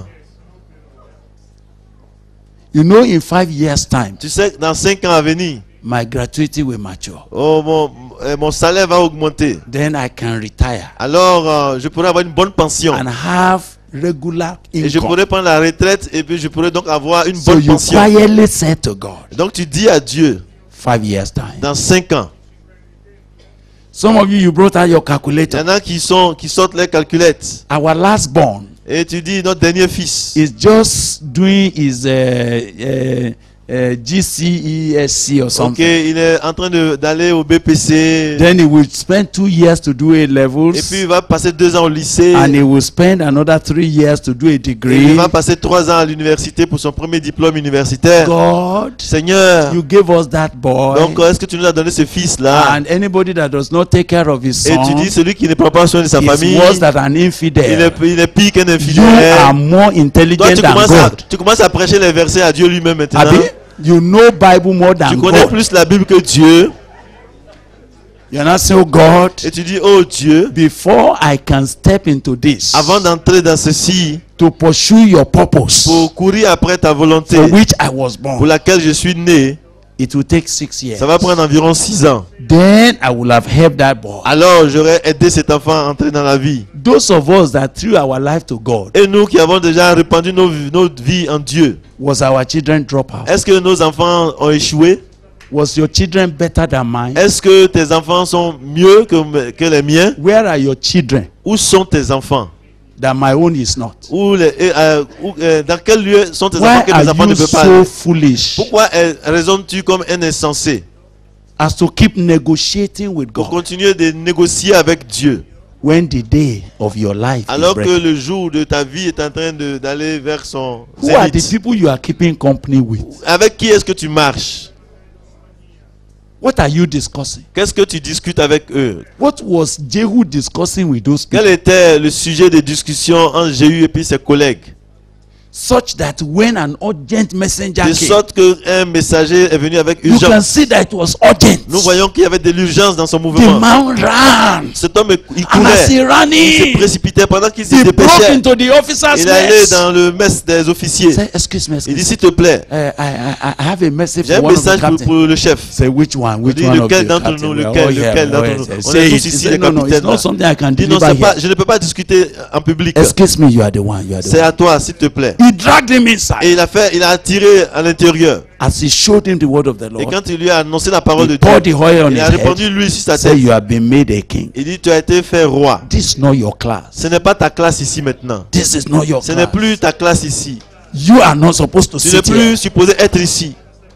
Speaker 2: You know, in 5 years' time,
Speaker 3: Tu sais, dans 5 ans à venir,
Speaker 2: my gratuity will mature.
Speaker 3: mon salaire va augmenter.
Speaker 2: Then I can retire
Speaker 3: Alors, je pourrai avoir une bonne pension.
Speaker 2: and have regular
Speaker 3: Et je
Speaker 2: income.
Speaker 3: pourrais prendre la retraite et puis je pourrais donc avoir une
Speaker 2: So
Speaker 3: bonne
Speaker 2: you
Speaker 3: pension.
Speaker 2: quietly say to God,
Speaker 3: Donc tu dis à Dieu,
Speaker 2: 5 years' time.
Speaker 3: dans 5 ans,
Speaker 2: Some of you brought out your
Speaker 3: il y
Speaker 2: calculator.
Speaker 3: en a qui sortent les calculettes.
Speaker 2: Our last born
Speaker 3: Et tu dis, notre dernier fils,
Speaker 2: is just doing his GCESC or
Speaker 3: ok,
Speaker 2: something.
Speaker 3: il est en train d'aller au BPC.
Speaker 2: Then he will spend 2 years to do A
Speaker 3: Et
Speaker 2: levels,
Speaker 3: puis il va passer 2 ans au lycée.
Speaker 2: and he will spend another 3 years to do a
Speaker 3: Et il
Speaker 2: degree.
Speaker 3: va passer 3 ans à l'université pour son premier diplôme universitaire.
Speaker 2: God,
Speaker 3: Seigneur,
Speaker 2: you gave us that boy,
Speaker 3: donc est-ce que tu nous as donné ce fils-là?
Speaker 2: and anybody that does not take care of his
Speaker 3: Et tu
Speaker 2: son
Speaker 3: dis, celui qui ne prend pas soin de sa
Speaker 2: is
Speaker 3: famille,
Speaker 2: worse than an
Speaker 3: il
Speaker 2: infidel.
Speaker 3: est pire qu'un
Speaker 2: You are
Speaker 3: infidèle.
Speaker 2: more
Speaker 3: Toi,
Speaker 2: intelligent than God.
Speaker 3: tu commences à prêcher les versets à Dieu lui-même maintenant.
Speaker 2: Abi, you know Bible more
Speaker 3: Tu
Speaker 2: than
Speaker 3: connais
Speaker 2: God.
Speaker 3: plus la Bible que Dieu.
Speaker 2: You're not saying, oh God,
Speaker 3: Et tu dis, oh Dieu,
Speaker 2: before I can step into this,
Speaker 3: avant d'entrer dans ceci,
Speaker 2: to pursue your purpose
Speaker 3: pour courir après ta volonté
Speaker 2: for which I was
Speaker 3: pour
Speaker 2: born,
Speaker 3: laquelle je suis né,
Speaker 2: it will take 6 years.
Speaker 3: ça va prendre environ 6 ans.
Speaker 2: Then I will have helped that boy.
Speaker 3: Alors j'aurais aidé cet enfant à entrer dans la vie.
Speaker 2: Those of us that threw our life to God,
Speaker 3: Et nous qui avons déjà répandu notre vie en Dieu,
Speaker 2: was our children drop out?
Speaker 3: est-ce que nos enfants ont échoué?
Speaker 2: Was your children better than mine?
Speaker 3: Est-ce que tes enfants sont mieux que les miens?
Speaker 2: Where are your children
Speaker 3: Où sont tes enfants?
Speaker 2: that my own is not?
Speaker 3: Dans quel lieu sont tes
Speaker 2: Why
Speaker 3: enfants que
Speaker 2: are
Speaker 3: tes enfants ne
Speaker 2: you
Speaker 3: peuvent pas
Speaker 2: so
Speaker 3: aller?
Speaker 2: foolish
Speaker 3: Pourquoi raisonnes-tu comme un insensé
Speaker 2: as to keep negotiating with
Speaker 3: pour
Speaker 2: God
Speaker 3: continuer de négocier avec Dieu
Speaker 2: when the day of your life is
Speaker 3: alors que
Speaker 2: breaking?
Speaker 3: le jour de ta vie est en train d'aller vers son
Speaker 2: Who are the
Speaker 3: zénith?
Speaker 2: people you are keeping company with?
Speaker 3: Avec qui est-ce que tu marches?
Speaker 2: What are you discussing?
Speaker 3: Qu'est-ce que tu discutes avec eux?
Speaker 2: What was Jehu discussing with those people?
Speaker 3: Quel était le sujet de discussion entre Jéhu et puis ses collègues?
Speaker 2: Such that when an urgent messenger
Speaker 3: De
Speaker 2: came,
Speaker 3: sorte qu'un messager est venu avec
Speaker 2: you can
Speaker 3: urgence.
Speaker 2: see that it was urgent.
Speaker 3: Nous voyons qu'il y avait de l'urgence dans son
Speaker 2: The
Speaker 3: mouvement.
Speaker 2: man ran,
Speaker 3: Cet homme, il
Speaker 2: and as he
Speaker 3: courait,
Speaker 2: ran
Speaker 3: il se
Speaker 2: in,
Speaker 3: précipitait pendant qu'il se
Speaker 2: he broke
Speaker 3: dépêchait.
Speaker 2: into the officer's
Speaker 3: Il allait
Speaker 2: mess.
Speaker 3: dans le mess des officiers.
Speaker 2: Say, excuse me,
Speaker 3: Il dit,
Speaker 2: excuse
Speaker 3: s'il te plaît,
Speaker 2: me. I have a message
Speaker 3: j'ai
Speaker 2: for
Speaker 3: un
Speaker 2: one of the
Speaker 3: message
Speaker 2: captains.
Speaker 3: pour le chef.
Speaker 2: Say which one?
Speaker 3: Il
Speaker 2: Which
Speaker 3: dit,
Speaker 2: one of
Speaker 3: lequel
Speaker 2: the
Speaker 3: d'entre
Speaker 2: captains?
Speaker 3: nous,
Speaker 2: Oh,
Speaker 3: lequel
Speaker 2: yeah,
Speaker 3: d'entre
Speaker 2: oh,
Speaker 3: nous?
Speaker 2: yes.
Speaker 3: On
Speaker 2: Say
Speaker 3: est
Speaker 2: it.
Speaker 3: tous ici
Speaker 2: Say,
Speaker 3: les
Speaker 2: no, no, it's
Speaker 3: capitaines.
Speaker 2: not
Speaker 3: là.
Speaker 2: something I can
Speaker 3: Il dit, non,
Speaker 2: deliver
Speaker 3: c'est pas,
Speaker 2: here.
Speaker 3: je ne peux pas discuter en public.
Speaker 2: Excuse me, you are the one. You are the
Speaker 3: C'est
Speaker 2: one.
Speaker 3: à toi, s'il te plaît.
Speaker 2: He dragged him inside.
Speaker 3: Et il a attiré à l'intérieur.
Speaker 2: As he showed him the word of the
Speaker 3: Et
Speaker 2: Lord,
Speaker 3: quand il lui a annoncé la parole de
Speaker 2: he poured the
Speaker 3: Dieu,
Speaker 2: oil on
Speaker 3: il
Speaker 2: his
Speaker 3: a répandu
Speaker 2: head.
Speaker 3: l'huile sur sa
Speaker 2: Say,
Speaker 3: tête.
Speaker 2: you have been made a king.
Speaker 3: Il dit, tu as été fait roi.
Speaker 2: This is not your class.
Speaker 3: Ce n'est pas ta classe ici maintenant.
Speaker 2: This is not your
Speaker 3: Ce n'est
Speaker 2: class.
Speaker 3: plus ta classe ici.
Speaker 2: You are not supposed to
Speaker 3: Tu n'es
Speaker 2: sit here.
Speaker 3: plus supposé être ici.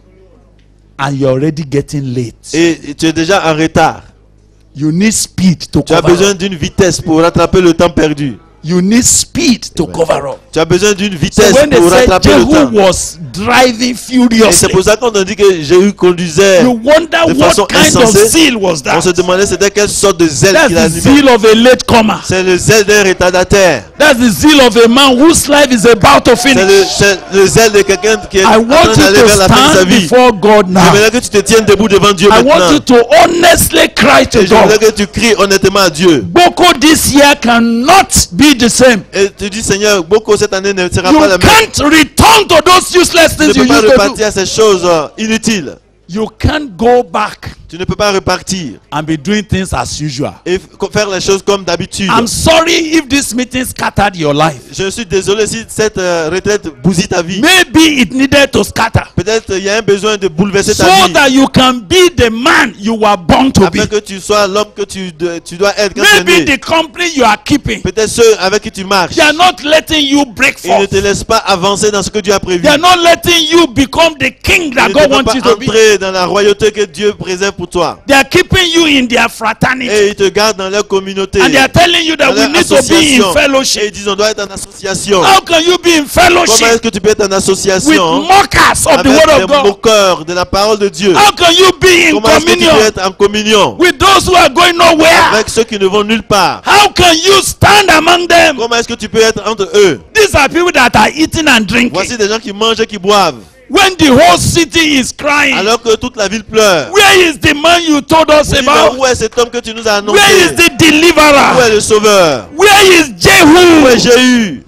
Speaker 2: And you're already getting late.
Speaker 3: Et tu es déjà en retard.
Speaker 2: You need speed to
Speaker 3: Tu as
Speaker 2: cover
Speaker 3: besoin
Speaker 2: up.
Speaker 3: d'une vitesse pour rattraper le temps perdu.
Speaker 2: You need speed to cover up.
Speaker 3: Tu as besoin d'une
Speaker 2: So
Speaker 3: vitesse
Speaker 2: when they
Speaker 3: pour
Speaker 2: said
Speaker 3: rattraper le temps.
Speaker 2: Jehu was driving
Speaker 3: Et c'est
Speaker 2: furiously,
Speaker 3: pour ça qu'on a dit que Jéhu conduisait.
Speaker 2: you wonder
Speaker 3: de façon
Speaker 2: what kind of
Speaker 3: insensée.
Speaker 2: zeal was
Speaker 3: On se
Speaker 2: that.
Speaker 3: demandait c'était quelle sorte de zèle
Speaker 2: That's
Speaker 3: qu'il
Speaker 2: the
Speaker 3: animait.
Speaker 2: zeal of a latecomer.
Speaker 3: C'est le zèle d'un retardataire.
Speaker 2: That's the zeal of a man whose life is about to
Speaker 3: C'est
Speaker 2: finish.
Speaker 3: le zèle de quelqu'un qui est
Speaker 2: I
Speaker 3: en
Speaker 2: want
Speaker 3: train
Speaker 2: you
Speaker 3: d'aller
Speaker 2: to
Speaker 3: vers la fin de sa
Speaker 2: stand
Speaker 3: vie.
Speaker 2: before God
Speaker 3: Je
Speaker 2: now.
Speaker 3: voudrais que tu te tiennes debout devant Dieu
Speaker 2: I want
Speaker 3: maintenant.
Speaker 2: you to honestly cry to
Speaker 3: Et je voudrais
Speaker 2: God.
Speaker 3: que tu cries honnêtement à Dieu.
Speaker 2: Boko this year cannot be the same.
Speaker 3: Et tu dis, Seigneur, beaucoup cette année ne sera
Speaker 2: You
Speaker 3: pas la même.
Speaker 2: can't return to those useless
Speaker 3: Tu ne
Speaker 2: things you
Speaker 3: peux pas
Speaker 2: used to do.
Speaker 3: repartir à ces choses inutiles.
Speaker 2: You can't go back
Speaker 3: Tu ne peux pas repartir
Speaker 2: and be doing things as usual.
Speaker 3: et faire les choses comme d'habitude.
Speaker 2: I'm sorry if this meeting scattered your life.
Speaker 3: Je suis désolé si cette retraite bousille ta vie.
Speaker 2: Maybe it needed to scatter
Speaker 3: Peut-être il y a un besoin de bouleverser ta
Speaker 2: so
Speaker 3: vie
Speaker 2: that you can be the man you were born to be.
Speaker 3: afin que tu sois l'homme que tu dois être quand tu es
Speaker 2: Maybe
Speaker 3: né.
Speaker 2: the company you are keeping,
Speaker 3: Peut-être ceux avec qui tu marches.
Speaker 2: they are not letting you break
Speaker 3: Ils ne
Speaker 2: forth.
Speaker 3: te laissent pas avancer dans ce que Dieu a prévu.
Speaker 2: They are not letting you become the king
Speaker 3: Ils
Speaker 2: that
Speaker 3: ne te
Speaker 2: God
Speaker 3: font
Speaker 2: wants
Speaker 3: pas
Speaker 2: you to be.
Speaker 3: entrer dans la royauté que Dieu préserve pour toi.
Speaker 2: They are keeping you in their fraternity,
Speaker 3: Et ils te gardent dans leur communauté.
Speaker 2: and they are telling you that
Speaker 3: Dans
Speaker 2: we
Speaker 3: leur
Speaker 2: need to be
Speaker 3: association.
Speaker 2: in
Speaker 3: Et
Speaker 2: fellowship.
Speaker 3: ils disent on doit être en association.
Speaker 2: How can you be in
Speaker 3: Comment est-ce
Speaker 2: fellowship
Speaker 3: que tu peux être en
Speaker 2: with
Speaker 3: association
Speaker 2: mockers of the
Speaker 3: avec
Speaker 2: word
Speaker 3: les
Speaker 2: of God?
Speaker 3: moqueurs de la parole de Dieu?
Speaker 2: How can you be in
Speaker 3: Comment est-ce que tu
Speaker 2: communion
Speaker 3: peux être en communion
Speaker 2: with those who are going nowhere?
Speaker 3: avec ceux qui ne vont nulle part?
Speaker 2: How can you stand among them?
Speaker 3: Comment est-ce que tu peux être entre eux?
Speaker 2: These are people that are eating and drinking
Speaker 3: Voici des gens qui mangent et qui boivent
Speaker 2: when the whole city is crying.
Speaker 3: alors que toute la ville pleure.
Speaker 2: Where is the man you told us
Speaker 3: Vous dites, mais
Speaker 2: about?
Speaker 3: où est cet homme que tu nous as annoncé?
Speaker 2: Where is the
Speaker 3: Où
Speaker 2: deliverer?
Speaker 3: est le sauveur?
Speaker 2: Where is
Speaker 3: Où est
Speaker 2: Jehu?
Speaker 3: Jéhu?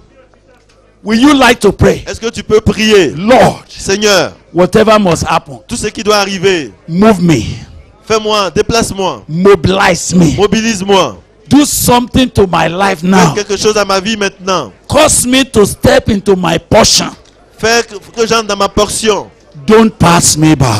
Speaker 2: Will you like to pray?
Speaker 3: Est-ce que tu peux prier?
Speaker 2: Lord,
Speaker 3: Seigneur,
Speaker 2: whatever must happen,
Speaker 3: tout ce qui doit arriver,
Speaker 2: move me,
Speaker 3: fais-moi, déplace-moi,
Speaker 2: mobilize me,
Speaker 3: mobilise-moi.
Speaker 2: do something to my life
Speaker 3: Fais
Speaker 2: now.
Speaker 3: quelque chose à ma vie maintenant.
Speaker 2: Cause me to step into my portion.
Speaker 3: Fais que j'entre dans ma portion.
Speaker 2: Don't pass me by.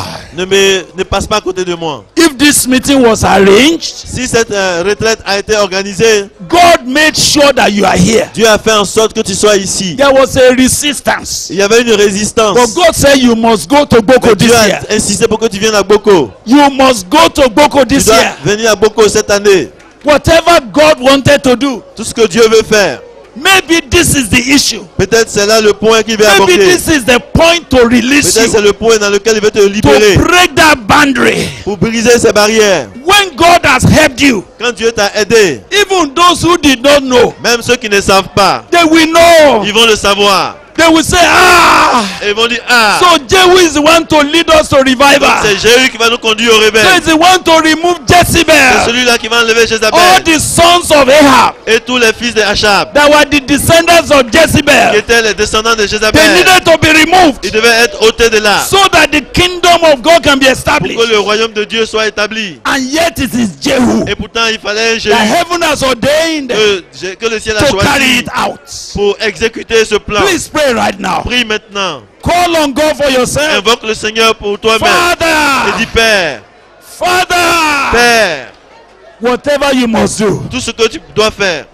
Speaker 3: Ne passe pas à côté de moi.
Speaker 2: If this meeting was arranged,
Speaker 3: Si cette retraite a été organisée,
Speaker 2: God made sure that you are here.
Speaker 3: Dieu a fait en sorte que tu sois ici.
Speaker 2: There was a resistance.
Speaker 3: Il y avait une résistance.
Speaker 2: But God said you must go to Boko
Speaker 3: Mais
Speaker 2: this
Speaker 3: Dieu
Speaker 2: year.
Speaker 3: a insisté pour que tu viennes à Boko.
Speaker 2: You must go to Boko
Speaker 3: Tu
Speaker 2: this
Speaker 3: dois
Speaker 2: year.
Speaker 3: venir à Boko cette année.
Speaker 2: Whatever God wanted to do,
Speaker 3: Tout ce que Dieu veut faire.
Speaker 2: maybe this is the issue.
Speaker 3: Peut-être c'est là le point qu'il veut
Speaker 2: Maybe
Speaker 3: aborder.
Speaker 2: this is the point to release
Speaker 3: Peut-être c'est
Speaker 2: you,
Speaker 3: le point dans lequel il veut te libérer.
Speaker 2: to break that boundary.
Speaker 3: Pour briser ces barrières.
Speaker 2: When God has helped you,
Speaker 3: Quand Dieu t'a aidé,
Speaker 2: even those who did not know,
Speaker 3: même ceux qui ne savent pas,
Speaker 2: they will know.
Speaker 3: ils vont le savoir.
Speaker 2: They will say, ah,
Speaker 3: Et ils vont dire, ah,
Speaker 2: so Jehu is the one to lead us to
Speaker 3: donc
Speaker 2: revival.
Speaker 3: c'est Jéhu qui va nous conduire au
Speaker 2: So
Speaker 3: réveil.
Speaker 2: he's the one to remove
Speaker 3: C'est
Speaker 2: Jezebel.
Speaker 3: celui-là qui va enlever
Speaker 2: All
Speaker 3: Jézabel
Speaker 2: the sons of Ahab
Speaker 3: et tous les fils de Achab,
Speaker 2: that were the descendants of
Speaker 3: qui
Speaker 2: Jezebel,
Speaker 3: étaient les descendants de
Speaker 2: they
Speaker 3: Jézabel.
Speaker 2: needed to be removed
Speaker 3: Ils devaient être ôtés de là
Speaker 2: so that the kingdom of God can be
Speaker 3: pour
Speaker 2: established.
Speaker 3: que le royaume de Dieu soit établi.
Speaker 2: And yet it is Jehu
Speaker 3: Et pourtant, il fallait un Jéhu
Speaker 2: that heaven has ordained
Speaker 3: que le ciel a
Speaker 2: to carry
Speaker 3: choisi
Speaker 2: it out.
Speaker 3: pour exécuter ce plan.
Speaker 2: Please pray right now.
Speaker 3: Prie maintenant.
Speaker 2: Call on God for yourself.
Speaker 3: Invoque le Seigneur pour toi-même. Et dis,
Speaker 2: Father,
Speaker 3: Père,
Speaker 2: Father,
Speaker 3: Père,
Speaker 2: whatever you must do.
Speaker 3: tout ce que tu dois faire.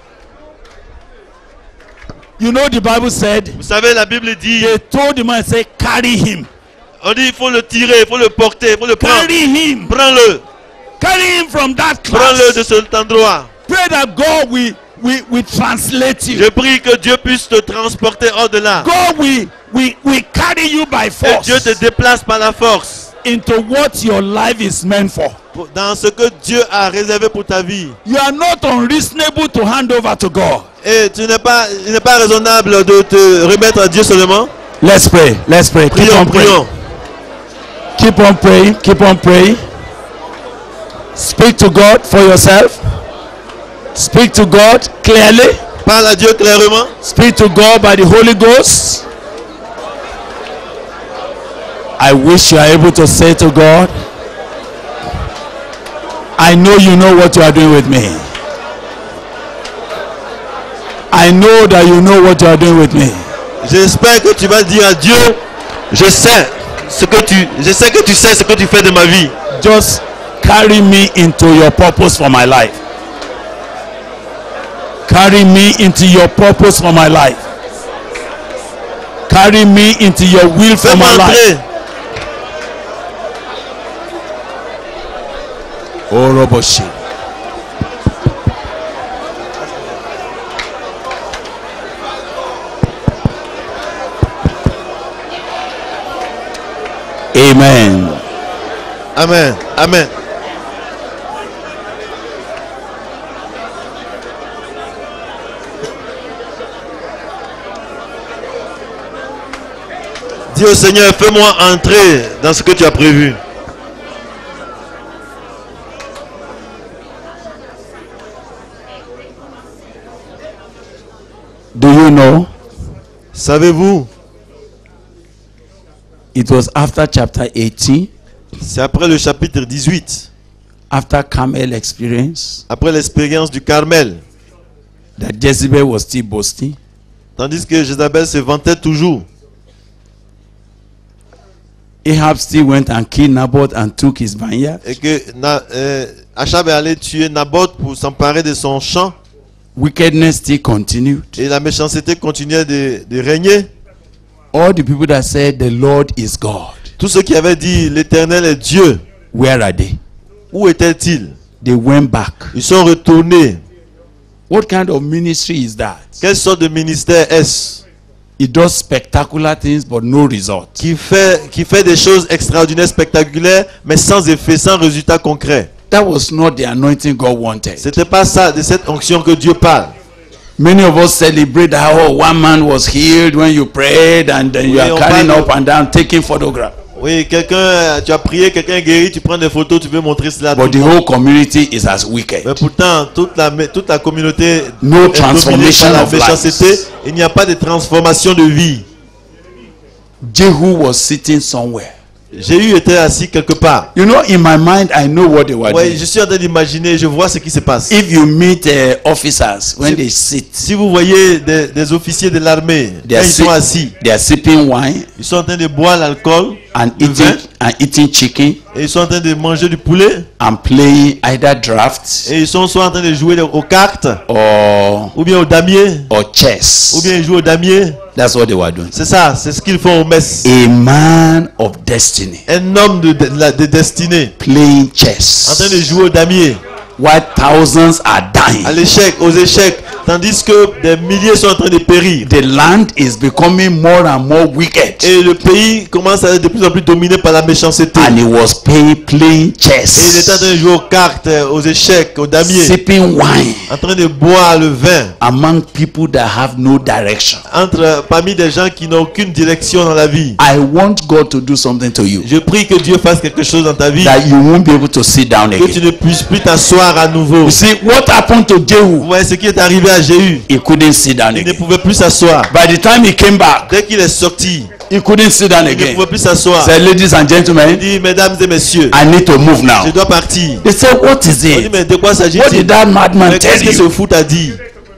Speaker 2: You know the Bible said,
Speaker 3: Vous savez, la Bible dit,
Speaker 2: they told the man, say, carry him.
Speaker 3: on dit, il faut le tirer, il faut le porter, il faut le prendre.
Speaker 2: Carry him.
Speaker 3: Prends-le.
Speaker 2: Carry him from that
Speaker 3: Prends-le de
Speaker 2: class.
Speaker 3: cet endroit.
Speaker 2: Pray that God will translate you.
Speaker 3: Je prie que Dieu puisse te transporter hors de là.
Speaker 2: God will carry you by
Speaker 3: Et
Speaker 2: force
Speaker 3: Dieu te déplace par la force
Speaker 2: into what your life is meant for.
Speaker 3: dans ce que Dieu a réservé pour ta vie.
Speaker 2: You are not unreasonable to hand over to God.
Speaker 3: Et il n'est pas raisonnable de te remettre à Dieu seulement.
Speaker 2: Let's pray. Let's pray. Keep
Speaker 3: Prions,
Speaker 2: on praying.
Speaker 3: prions.
Speaker 2: Keep on praying. Keep on praying. Speak to God for yourself. Speak to God clearly.
Speaker 3: Parle à Dieu clairement.
Speaker 2: Speak to God by the Holy Ghost. I wish you are able to say to God, I know you know what you are doing with me. I know that you know what you are doing with me.
Speaker 3: J'espère que tu vas dire à Dieu, je sais que tu sais ce que tu fais de ma vie.
Speaker 2: Just carry me into your purpose for my life. Carry me into your purpose for my life. Carry me into your will for
Speaker 3: Fais-moi
Speaker 2: my life.
Speaker 3: entrer.
Speaker 2: Oh, Roboshi. Amen.
Speaker 3: Amen. Amen. Dis au Seigneur, fais-moi entrer dans ce que tu as prévu.
Speaker 2: Do you know?
Speaker 3: Savez-vous,
Speaker 2: It was after chapter 18
Speaker 3: c'est après le chapitre 18
Speaker 2: after Carmel experience,
Speaker 3: Après l'expérience du Carmel,
Speaker 2: that Jezebel was still boasting,
Speaker 3: tandis que Jézabel se vantait toujours,
Speaker 2: Ahab still went and killed Naboth and took his vineyard.
Speaker 3: et que Achab est allé tuer Naboth pour s'emparer de son champ,
Speaker 2: Wickedness still continued.
Speaker 3: et la méchanceté continuait de régner.
Speaker 2: All the people that said the Lord is God,
Speaker 3: Tous ceux qui avaient dit l'Éternel est Dieu,
Speaker 2: where are they?
Speaker 3: où étaient-ils?
Speaker 2: They went back.
Speaker 3: Ils sont retournés.
Speaker 2: What kind of ministry is that?
Speaker 3: Quelle sorte de ministère est-ce
Speaker 2: It does spectacular things but no result.
Speaker 3: qui fait des choses extraordinaires, spectaculaires, mais sans effet, sans résultat concret?
Speaker 2: That was not the anointing God wanted.
Speaker 3: C'était pas ça, de cette onction que Dieu parle.
Speaker 2: Many of us celebrate how one man was healed when you prayed, and then you
Speaker 3: Oui,
Speaker 2: are
Speaker 3: on
Speaker 2: carrying
Speaker 3: parle-
Speaker 2: up and down taking photographs.
Speaker 3: Oui, tu as prié, quelqu'un est guéri, tu prends des photos, tu veux montrer cela à tout
Speaker 2: But the
Speaker 3: le monde.
Speaker 2: whole community is as wicked.
Speaker 3: Mais pourtant, toute la communauté
Speaker 2: No
Speaker 3: est dominée
Speaker 2: transformation
Speaker 3: par la
Speaker 2: of
Speaker 3: méchanceté.
Speaker 2: lives.
Speaker 3: Il n'y a pas de transformation de vie.
Speaker 2: Jehu was sitting somewhere.
Speaker 3: Jéhu était assis quelque part.
Speaker 2: You know, in my mind, I know what they were
Speaker 3: Oui,
Speaker 2: doing.
Speaker 3: je suis en train d'imaginer, je vois ce qui se passe.
Speaker 2: If you meet officers when
Speaker 3: Si-
Speaker 2: they sit,
Speaker 3: Si vous voyez des officiers de l'armée,
Speaker 2: they
Speaker 3: quand
Speaker 2: are,
Speaker 3: ils sont assis,
Speaker 2: they are sipping wine
Speaker 3: ils sont en train de boire l'alcool
Speaker 2: and
Speaker 3: le vin,
Speaker 2: eating chicken
Speaker 3: et ils sont en train de manger du poulet,
Speaker 2: and playing either drafts
Speaker 3: et ils sont soit en train de jouer aux cartes,
Speaker 2: or
Speaker 3: ou bien au damier,
Speaker 2: chess.
Speaker 3: ou bien ils jouent au damier.
Speaker 2: That's what they were doing.
Speaker 3: C'est ça, c'est ce qu'ils font au messes.
Speaker 2: A man of destiny
Speaker 3: Un homme de destinée,
Speaker 2: playing
Speaker 3: en train de
Speaker 2: chess
Speaker 3: jouer au damier,
Speaker 2: while thousands are
Speaker 3: à
Speaker 2: dying.
Speaker 3: l'échec, aux échecs, tandis que des milliers sont en train de périr.
Speaker 2: The land is becoming more and more wicked,
Speaker 3: Et le pays commence à être de plus en plus dominé par la méchanceté.
Speaker 2: and he was playing
Speaker 3: Et il est en train de
Speaker 2: chess,
Speaker 3: jouer aux cartes, aux échecs, aux damiers,
Speaker 2: sipping wine
Speaker 3: en train de boire le vin,
Speaker 2: among people that have no direction.
Speaker 3: parmi des gens qui n'ont aucune direction dans la vie.
Speaker 2: I want God to do something to you
Speaker 3: Je prie que Dieu fasse quelque chose dans ta vie,
Speaker 2: that you won't be able to sit down
Speaker 3: que tu
Speaker 2: again.
Speaker 3: ne puisses plus t'asseoir à nouveau.
Speaker 2: You see what happened to
Speaker 3: Vous
Speaker 2: Jehu?
Speaker 3: voyez ce qui est arrivé à Jéhu.
Speaker 2: He couldn't sit down
Speaker 3: Il ne
Speaker 2: again.
Speaker 3: pouvait plus s'asseoir.
Speaker 2: By the time he came back,
Speaker 3: Dès qu'il est sorti,
Speaker 2: he couldn't sit down
Speaker 3: il ne
Speaker 2: again.
Speaker 3: pouvait plus s'asseoir.
Speaker 2: Said, ladies and
Speaker 3: Il
Speaker 2: gentlemen,
Speaker 3: dit, mesdames et messieurs,
Speaker 2: I need to move now.
Speaker 3: je dois partir.
Speaker 2: They said, what is
Speaker 3: On dit,
Speaker 2: it?
Speaker 3: mais de quoi
Speaker 2: What
Speaker 3: s'agit-il?
Speaker 2: did that madman
Speaker 3: Mais qu'est-ce
Speaker 2: tell
Speaker 3: que ce
Speaker 2: you?
Speaker 3: fou t'a dit?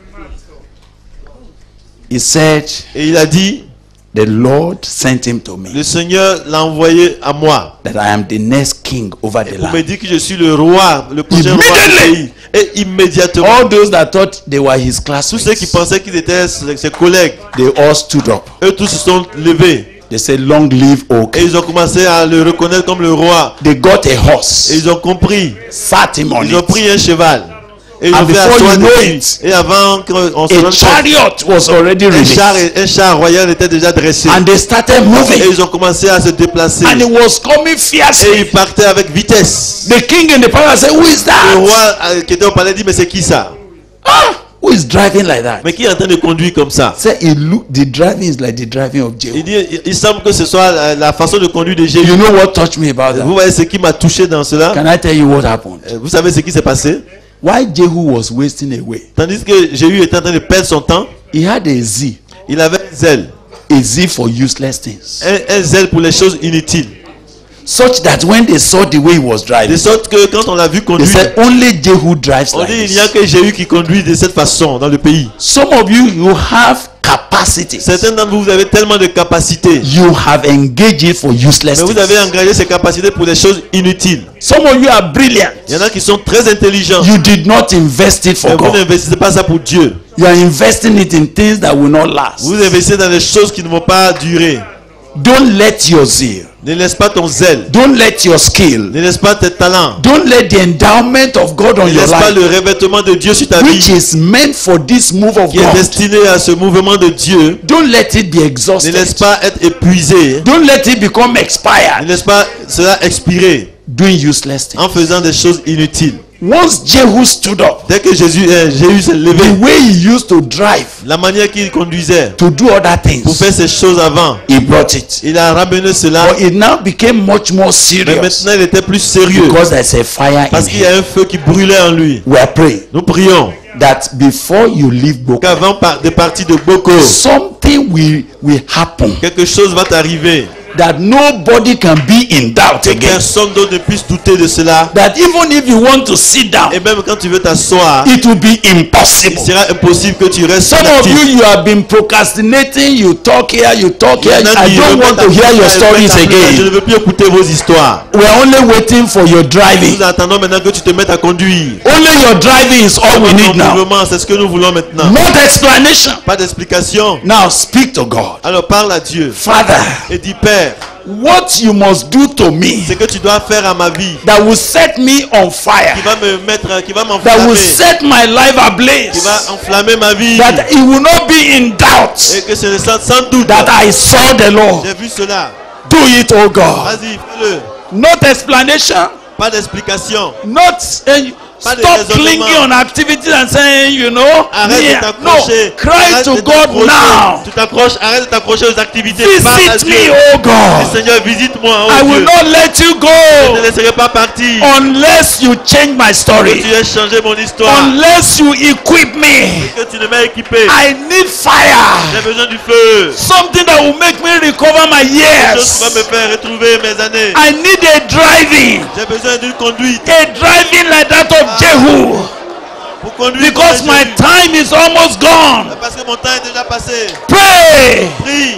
Speaker 2: He said,
Speaker 3: Et il a dit,
Speaker 2: the Lord sent him to me,
Speaker 3: le Seigneur l'a envoyé à moi
Speaker 2: that I am the next king over the
Speaker 3: pour me
Speaker 2: land.
Speaker 3: dire que je suis le roi, le prochain roi du
Speaker 2: Immediately.
Speaker 3: pays. Et immédiatement,
Speaker 2: All those that thought they were his
Speaker 3: tous ceux qui
Speaker 2: classmates,
Speaker 3: pensaient qu'ils étaient ses collègues,
Speaker 2: they all stood up.
Speaker 3: eux tous se sont levés.
Speaker 2: They said, long live, O
Speaker 3: Et
Speaker 2: king.
Speaker 3: ils ont commencé à le reconnaître comme le roi.
Speaker 2: They got a
Speaker 3: Et
Speaker 2: horse,
Speaker 3: ils ont compris.
Speaker 2: sat him on
Speaker 3: Ils ont
Speaker 2: it.
Speaker 3: pris un cheval. Et ils
Speaker 2: And
Speaker 3: ont fait
Speaker 2: before
Speaker 3: asseoir
Speaker 2: you know
Speaker 3: dessus.
Speaker 2: it,
Speaker 3: Et avant qu'on se
Speaker 2: A
Speaker 3: rende compte,
Speaker 2: chariot was already ready.
Speaker 3: un char royal était déjà dressé.
Speaker 2: And they started
Speaker 3: Et
Speaker 2: moving.
Speaker 3: ils ont commencé à se déplacer.
Speaker 2: And it was coming
Speaker 3: Et ils
Speaker 2: fiercely.
Speaker 3: partaient avec vitesse.
Speaker 2: The king in the palace said, who is
Speaker 3: Le
Speaker 2: that?
Speaker 3: roi qui était au palais dit, mais c'est qui ça?
Speaker 2: Ah, who is driving like that?
Speaker 3: Mais qui est en train de conduire comme ça?
Speaker 2: Say, the driving is like the driving of Jehu.
Speaker 3: Il dit, il semble que ce soit la façon de conduire de Jésus.
Speaker 2: You know what touched me about
Speaker 3: Vous
Speaker 2: that?
Speaker 3: voyez ce qui m'a touché dans cela?
Speaker 2: Can I tell you what happened?
Speaker 3: Vous savez ce qui s'est passé?
Speaker 2: Why Jehu was wasting away?
Speaker 3: Tandis que Jéhu était en train de perdre son temps,
Speaker 2: He had a zeal.
Speaker 3: il avait un zèle.
Speaker 2: A zeal for useless things.
Speaker 3: Un zèle pour les choses inutiles.
Speaker 2: Such that when they saw the way he was
Speaker 3: De
Speaker 2: driving,
Speaker 3: sorte que quand on l'a vu
Speaker 2: they
Speaker 3: conduire,
Speaker 2: said, only Jehu drives
Speaker 3: on
Speaker 2: like
Speaker 3: dit il n'y a
Speaker 2: this.
Speaker 3: que Jéhu qui conduit de cette façon dans le pays.
Speaker 2: Some of you, you have capacities.
Speaker 3: Certains d'entre vous, vous avez tellement de capacités.
Speaker 2: You have engaged it for useless
Speaker 3: Mais vous avez
Speaker 2: things.
Speaker 3: engagé ces capacités pour des choses inutiles.
Speaker 2: Some of you are brilliant.
Speaker 3: Il y en a qui sont très intelligents.
Speaker 2: You did not invest it
Speaker 3: Mais
Speaker 2: for
Speaker 3: vous
Speaker 2: God.
Speaker 3: n'investissez pas ça pour Dieu.
Speaker 2: You are investing it in things that will not last.
Speaker 3: Vous investissez dans des choses qui ne vont pas durer.
Speaker 2: Don't let your zeal,
Speaker 3: Ne laisse pas ton zèle.
Speaker 2: don't let your skill,
Speaker 3: Ne laisse pas tes talents.
Speaker 2: don't let the endowment of God on
Speaker 3: Ne
Speaker 2: your
Speaker 3: laisse pas
Speaker 2: life,
Speaker 3: le revêtement de Dieu sur ta
Speaker 2: which
Speaker 3: vie,
Speaker 2: is meant for this move of
Speaker 3: qui est
Speaker 2: God,
Speaker 3: destiné à ce mouvement de Dieu.
Speaker 2: don't let it be
Speaker 3: Ne
Speaker 2: exhausted.
Speaker 3: laisse pas être épuisé.
Speaker 2: Don't let it become
Speaker 3: Ne
Speaker 2: expired
Speaker 3: laisse pas cela expirer
Speaker 2: doing useless things.
Speaker 3: en faisant des choses inutiles.
Speaker 2: Once Jehu stood up,
Speaker 3: Dès que Jéhu s'est levé,
Speaker 2: the way he used to drive
Speaker 3: la manière qu'il conduisait
Speaker 2: to do other
Speaker 3: pour
Speaker 2: things,
Speaker 3: faire ces choses avant,
Speaker 2: he brought it.
Speaker 3: il a ramené cela.
Speaker 2: But it now became much more
Speaker 3: Mais
Speaker 2: serious
Speaker 3: maintenant, il était plus sérieux
Speaker 2: because there's a fire
Speaker 3: parce
Speaker 2: in
Speaker 3: qu'il y a
Speaker 2: him.
Speaker 3: un feu qui brûlait en lui.
Speaker 2: We are praying
Speaker 3: Nous prions
Speaker 2: that before you leave Boko,
Speaker 3: qu'avant de partir de Boko,
Speaker 2: something will happen
Speaker 3: quelque chose va t'arriver
Speaker 2: that nobody can be in doubt again.
Speaker 3: Personne d'autre ne puisse douter de cela.
Speaker 2: That even if you want to sit down,
Speaker 3: Et même quand tu veux t'asseoir,
Speaker 2: it will be
Speaker 3: il
Speaker 2: impossible.
Speaker 3: sera impossible que tu restes
Speaker 2: Some of
Speaker 3: actif.
Speaker 2: you have been procrastinating. You talk here, you talk
Speaker 3: Il y
Speaker 2: here.
Speaker 3: en a
Speaker 2: I
Speaker 3: qui
Speaker 2: don't
Speaker 3: veulent
Speaker 2: want to
Speaker 3: mettre
Speaker 2: hear
Speaker 3: à
Speaker 2: your
Speaker 3: plus tard,
Speaker 2: stories
Speaker 3: je
Speaker 2: again.
Speaker 3: ne veux plus écouter vos histoires.
Speaker 2: We are only waiting for your driving.
Speaker 3: Nous attendons maintenant que tu te mettes à conduire.
Speaker 2: Only your driving is all we need now.
Speaker 3: C'est ce que nous voulons maintenant.
Speaker 2: Not explanation.
Speaker 3: Pas d'explication.
Speaker 2: Now speak to God.
Speaker 3: Alors parle à Dieu
Speaker 2: Father,
Speaker 3: et dis Père,
Speaker 2: what you must do to me
Speaker 3: ce que tu dois faire à ma vie
Speaker 2: that will set me on fire,
Speaker 3: qui va me mettre, qui va
Speaker 2: that will
Speaker 3: m'enflammer,
Speaker 2: set my life
Speaker 3: qui
Speaker 2: ablaze,
Speaker 3: va enflammer ma vie,
Speaker 2: that it will not be in doubt
Speaker 3: et que ce ne soit sans doute.
Speaker 2: that I saw the Lord.
Speaker 3: J'ai vu cela.
Speaker 2: Do it, oh God.
Speaker 3: Vas-y, fais-le.
Speaker 2: Not explanation.
Speaker 3: Pas d'explication.
Speaker 2: Not
Speaker 3: Pas de
Speaker 2: stop
Speaker 3: raisonnement.
Speaker 2: clinging on activities and saying, you know,
Speaker 3: Arrête de
Speaker 2: yeah. No,
Speaker 3: t'accrocher.
Speaker 2: cry
Speaker 3: Arrête
Speaker 2: to
Speaker 3: de
Speaker 2: God
Speaker 3: t'accrocher.
Speaker 2: now.
Speaker 3: Tu t'accroches, arrête de t'accrocher aux activités. Parle à
Speaker 2: Visit
Speaker 3: Dieu.
Speaker 2: me, oh
Speaker 3: Dis,
Speaker 2: God.
Speaker 3: Seigneur, visite-moi, oh
Speaker 2: I will
Speaker 3: Dieu.
Speaker 2: not let you
Speaker 3: Je ne
Speaker 2: go
Speaker 3: te laisserai pas partir.
Speaker 2: unless you change my
Speaker 3: Que
Speaker 2: story,
Speaker 3: tu aies changé mon histoire.
Speaker 2: unless you equip me.
Speaker 3: Que tu ne m'as équipé.
Speaker 2: I need fire.
Speaker 3: J'ai besoin du feu.
Speaker 2: Something that will make me recover my
Speaker 3: Quelque chose qui va
Speaker 2: years.
Speaker 3: me faire retrouver mes années.
Speaker 2: I need a driving.
Speaker 3: J'ai besoin d'une conduite
Speaker 2: A driving like that of Jehu.
Speaker 3: pour conduire.
Speaker 2: Because
Speaker 3: comme
Speaker 2: my
Speaker 3: Jésus.
Speaker 2: time is almost gone.
Speaker 3: Parce que mon temps est déjà passé.
Speaker 2: Pray.
Speaker 3: Prie.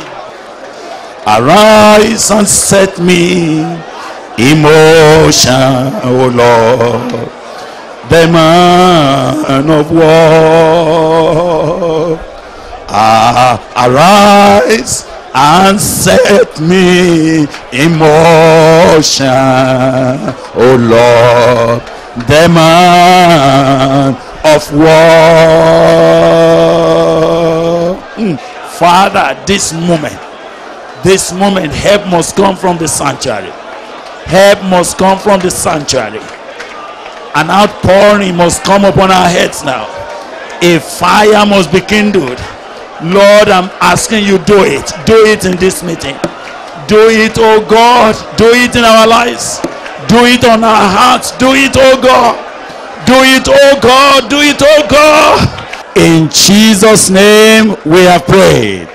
Speaker 2: Arise and set me in motion, O Lord, the man of war. Arise and set me in motion, O Lord, the man of war. Father, this moment, help must come from the sanctuary. Help must come from the sanctuary. An outpouring must come upon our heads now. A fire must be kindled. Lord, I'm asking you, do it. Do it in this meeting. Do it, oh God. Do it in our lives. Do it on our hearts. Do it, oh God. Do it, oh God. Do it, oh God. In Jesus' name we have prayed.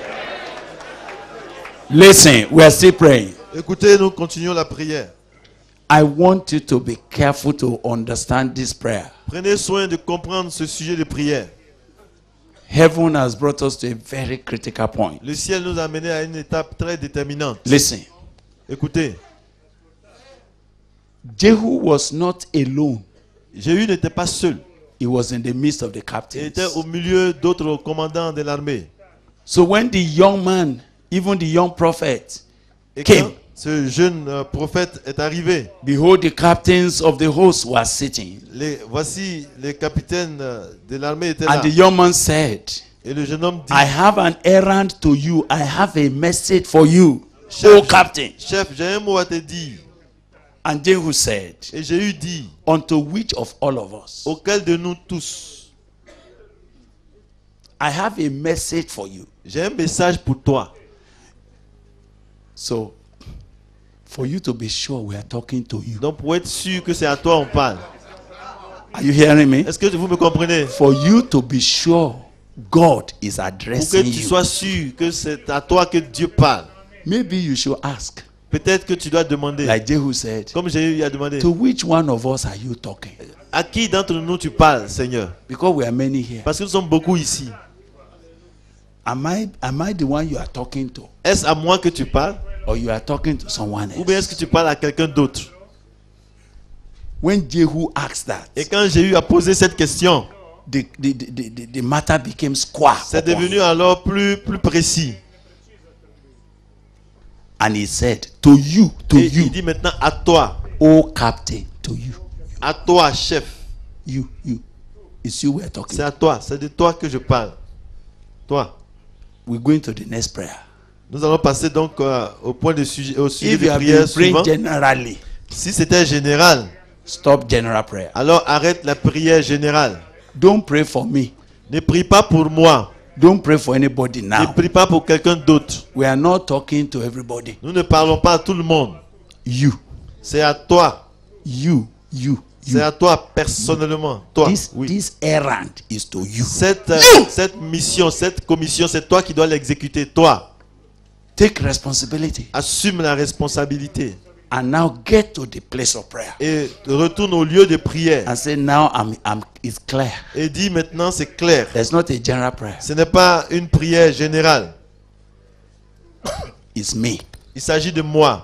Speaker 2: Listen, we are still praying.
Speaker 3: Écoutez, nous continuons la prière.
Speaker 2: I want you to be careful to understand this prayer.
Speaker 3: Prenez soin de comprendre ce sujet de prière.
Speaker 2: Heaven has brought us to a very critical point.
Speaker 3: Le ciel nous a amenés à une étape très déterminante.
Speaker 2: Listen,
Speaker 3: Écoutez,
Speaker 2: Jehu was not alone.
Speaker 3: Jéhu n'était pas seul.
Speaker 2: He was in the midst of the
Speaker 3: Il
Speaker 2: captains.
Speaker 3: était au milieu d'autres commandants de l'armée.
Speaker 2: So when the young man, even the young prophet,
Speaker 3: Et
Speaker 2: came,
Speaker 3: quand ce jeune prophète est arrivé,
Speaker 2: behold, the captains of the host were sitting.
Speaker 3: voici les capitaines de l'armée étaient là.
Speaker 2: And the young man said,
Speaker 3: Et le jeune homme dit,
Speaker 2: I have an errand to you. I have a message for you, O captain.
Speaker 3: chef, j'ai un mot à te dire.
Speaker 2: And Jehu said,
Speaker 3: Et Jéhu dit,
Speaker 2: unto which of all of us?
Speaker 3: auquel de nous tous,
Speaker 2: I have a message for you.
Speaker 3: j'ai un message pour toi.
Speaker 2: So, for you to be sure we are talking to you.
Speaker 3: Donc pour être sûr que c'est à toi on parle.
Speaker 2: Are you hearing me?
Speaker 3: Est-ce que vous me comprenez?
Speaker 2: For you to be sure God is
Speaker 3: Pour que
Speaker 2: addressing
Speaker 3: tu
Speaker 2: you.
Speaker 3: sois sûr que c'est à toi que Dieu parle.
Speaker 2: Maybe you should ask,
Speaker 3: Peut-être que tu dois demander,
Speaker 2: like Jehu said,
Speaker 3: comme Jéhu a demandé,
Speaker 2: to which one of us are you talking?
Speaker 3: à qui d'entre nous tu parles, Seigneur?
Speaker 2: Because we are many here.
Speaker 3: Parce que nous sommes beaucoup ici.
Speaker 2: Am I the one you are talking to?
Speaker 3: Est-ce à moi que tu parles?
Speaker 2: Or you are talking to someone
Speaker 3: Ou bien est-ce
Speaker 2: else?
Speaker 3: que tu parles à quelqu'un d'autre?
Speaker 2: When Jehu asked that,
Speaker 3: Et quand Jéhu a posé cette question,
Speaker 2: the matter became square.
Speaker 3: c'est
Speaker 2: upon
Speaker 3: devenu
Speaker 2: him.
Speaker 3: alors plus précis.
Speaker 2: And he said, to you,
Speaker 3: Et il dit maintenant à toi,
Speaker 2: O captain, to you,
Speaker 3: à toi, chef.
Speaker 2: you. It's you we're talking
Speaker 3: C'est
Speaker 2: to.
Speaker 3: à toi, c'est de toi que je parle. Toi.
Speaker 2: We're going to the next prayer.
Speaker 3: Nous allons passer donc au point de sujet, au sujet
Speaker 2: If
Speaker 3: de
Speaker 2: you have
Speaker 3: prière
Speaker 2: been praying
Speaker 3: suivant.
Speaker 2: generally,
Speaker 3: Si c'était général,
Speaker 2: stop general prayer.
Speaker 3: alors arrête la prière générale.
Speaker 2: Don't pray for me.
Speaker 3: Ne prie pas pour moi.
Speaker 2: Don't pray for anybody
Speaker 3: Ne
Speaker 2: now.
Speaker 3: prie pas pour quelqu'un d'autre.
Speaker 2: We are not talking to everybody.
Speaker 3: Nous ne parlons pas à tout le monde.
Speaker 2: You.
Speaker 3: C'est à toi.
Speaker 2: You.
Speaker 3: C'est à toi personnellement. Toi. Oui.
Speaker 2: This errand is to you.
Speaker 3: Cette mission, cette commission, c'est toi qui dois l'exécuter. Toi.
Speaker 2: Take responsibility.
Speaker 3: Assume la responsabilité.
Speaker 2: And now get to the place of prayer.
Speaker 3: Et retourne au lieu de prière.
Speaker 2: And say, now it's clear.
Speaker 3: Et dis maintenant c'est clair.
Speaker 2: There's not a general prayer.
Speaker 3: Ce n'est pas une prière générale.
Speaker 2: It's me.
Speaker 3: Il s'agit de moi.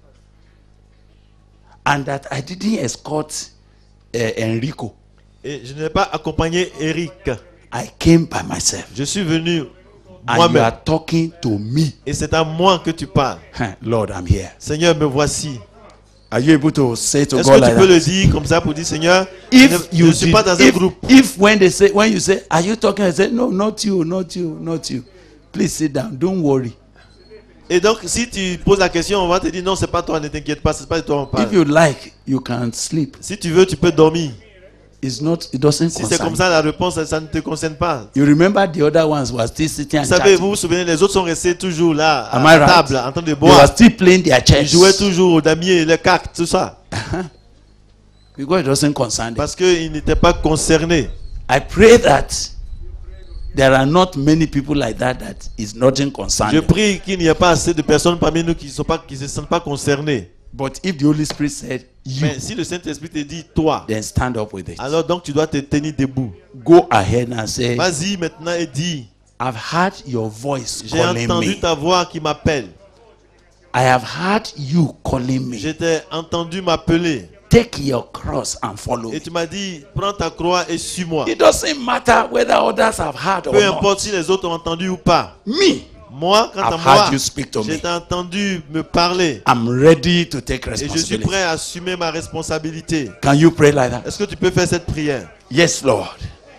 Speaker 2: And that I didn't escort Enrico.
Speaker 3: Et je n'ai pas accompagné Eric.
Speaker 2: I came by myself.
Speaker 3: Je suis venu
Speaker 2: And you
Speaker 3: moi-même.
Speaker 2: are talking to me.
Speaker 3: Et c'est à moi que tu parles.
Speaker 2: Lord, I'm here.
Speaker 3: Seigneur, me voici.
Speaker 2: Are you able to say to
Speaker 3: Est-ce
Speaker 2: God
Speaker 3: que tu
Speaker 2: like
Speaker 3: peux
Speaker 2: that?
Speaker 3: le dire comme ça pour dire, Seigneur,
Speaker 2: If
Speaker 3: je ne suis pas dans un groupe.
Speaker 2: if when you say, are you talking? I say, no, not you, not you, not you. Please sit down. Don't worry.
Speaker 3: Et donc, si tu poses la question, on va te dire, non, c'est pas toi, ne t'inquiète pas, c'est pas de toi on parle.
Speaker 2: If you like, you can sleep.
Speaker 3: Si tu veux, tu peux dormir.
Speaker 2: It doesn't
Speaker 3: Si c'est
Speaker 2: concern
Speaker 3: comme ça la réponse, ça ne te concerne pas.
Speaker 2: you. remember the other ones were still sitting and
Speaker 3: Vous savez,
Speaker 2: chatting.
Speaker 3: vous vous souvenez, les autres sont restés toujours là, à
Speaker 2: Am I
Speaker 3: la
Speaker 2: right?
Speaker 3: table, en train de
Speaker 2: They
Speaker 3: boire.
Speaker 2: were still playing their
Speaker 3: Ils
Speaker 2: chess.
Speaker 3: jouaient toujours au damier, les cartes, tout ça.
Speaker 2: Because it doesn't concern them.
Speaker 3: Parce qu'ils n'étaient pas concernés.
Speaker 2: I pray that there are not many people like that is nothing
Speaker 3: Je
Speaker 2: concerned.
Speaker 3: prie qu'il n'y ait pas assez de personnes parmi nous qui ne se sentent pas concernés.
Speaker 2: But if the Holy Spirit said you,
Speaker 3: Mais si le Saint-Esprit te dit toi,
Speaker 2: then stand up with it.
Speaker 3: alors donc tu dois te tenir debout.
Speaker 2: Go ahead and say,
Speaker 3: Vas-y maintenant et dis,
Speaker 2: I've heard your voice
Speaker 3: j'ai
Speaker 2: calling
Speaker 3: entendu
Speaker 2: me.
Speaker 3: ta voix qui m'appelle.
Speaker 2: I have heard you calling me.
Speaker 3: Je t'ai entendu m'appeler.
Speaker 2: Take your cross and follow
Speaker 3: Et
Speaker 2: me.
Speaker 3: tu m'as dit, prends ta croix et suis-moi.
Speaker 2: It doesn't matter whether others have heard or
Speaker 3: Peu
Speaker 2: not.
Speaker 3: importe si les autres ont entendu ou pas.
Speaker 2: Me,
Speaker 3: Moi, quant à
Speaker 2: I've
Speaker 3: moi,
Speaker 2: heard you speak to
Speaker 3: je
Speaker 2: me.
Speaker 3: t'ai entendu me parler.
Speaker 2: I'm ready to take
Speaker 3: Et je suis
Speaker 2: responsibility.
Speaker 3: prêt à assumer ma responsabilité.
Speaker 2: Can you pray like that?
Speaker 3: Est-ce que tu peux faire cette prière?
Speaker 2: Yes, Lord.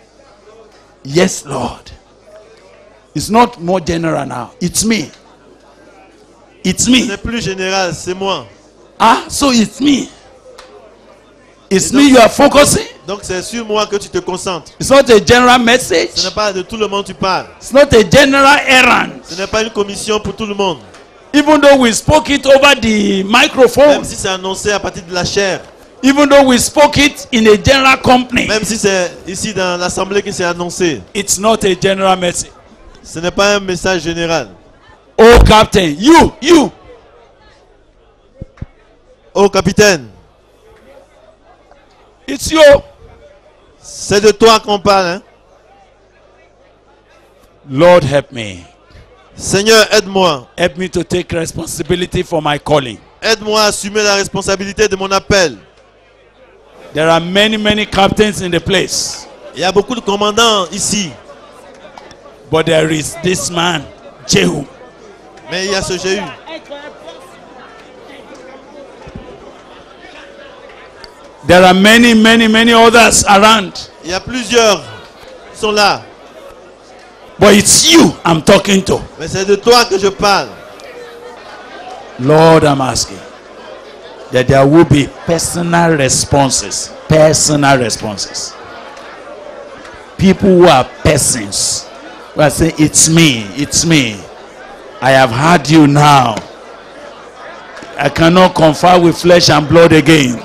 Speaker 2: Yes, Lord. It's not more general now. It's me. It's
Speaker 3: Ce
Speaker 2: me.
Speaker 3: n'est plus général, c'est moi.
Speaker 2: Ah, so it's me. It's
Speaker 3: Et
Speaker 2: me
Speaker 3: donc-
Speaker 2: you are focusing.
Speaker 3: Donc c'est sur moi que tu te concentres.
Speaker 2: It's not a general
Speaker 3: Ce
Speaker 2: message.
Speaker 3: n'est pas de tout le monde que tu parles.
Speaker 2: It's not a general errand.
Speaker 3: Ce n'est pas une commission pour tout le monde.
Speaker 2: Even though we spoke it over the microphone,
Speaker 3: Même si c'est annoncé à partir de la chair.
Speaker 2: even though we spoke it in a general company,
Speaker 3: Même si c'est ici dans l'assemblée que c'est annoncé.
Speaker 2: it's not a general message.
Speaker 3: Ce n'est pas un message général.
Speaker 2: Oh, Captain, you.
Speaker 3: Oh capitaine,
Speaker 2: It's you.
Speaker 3: c'est de toi qu'on parle. Hein?
Speaker 2: Lord, help me.
Speaker 3: Seigneur, aide-moi.
Speaker 2: Help me to take responsibility for my calling.
Speaker 3: Aide-moi à assumer la responsabilité de mon appel.
Speaker 2: There are many captains in the place,
Speaker 3: Il y a beaucoup de commandants ici.
Speaker 2: but there is this man, Jehu.
Speaker 3: Mais il y a ce Jéhu.
Speaker 2: There are many others around,
Speaker 3: Il y a plusieurs qui sont là.
Speaker 2: but it's you I'm talking to.
Speaker 3: Mais c'est de toi que je parle.
Speaker 2: Lord, I'm asking that there will be personal responses. Personal responses. People who are persons who are saying, it's me. I have heard you now. I cannot confer with flesh and blood again.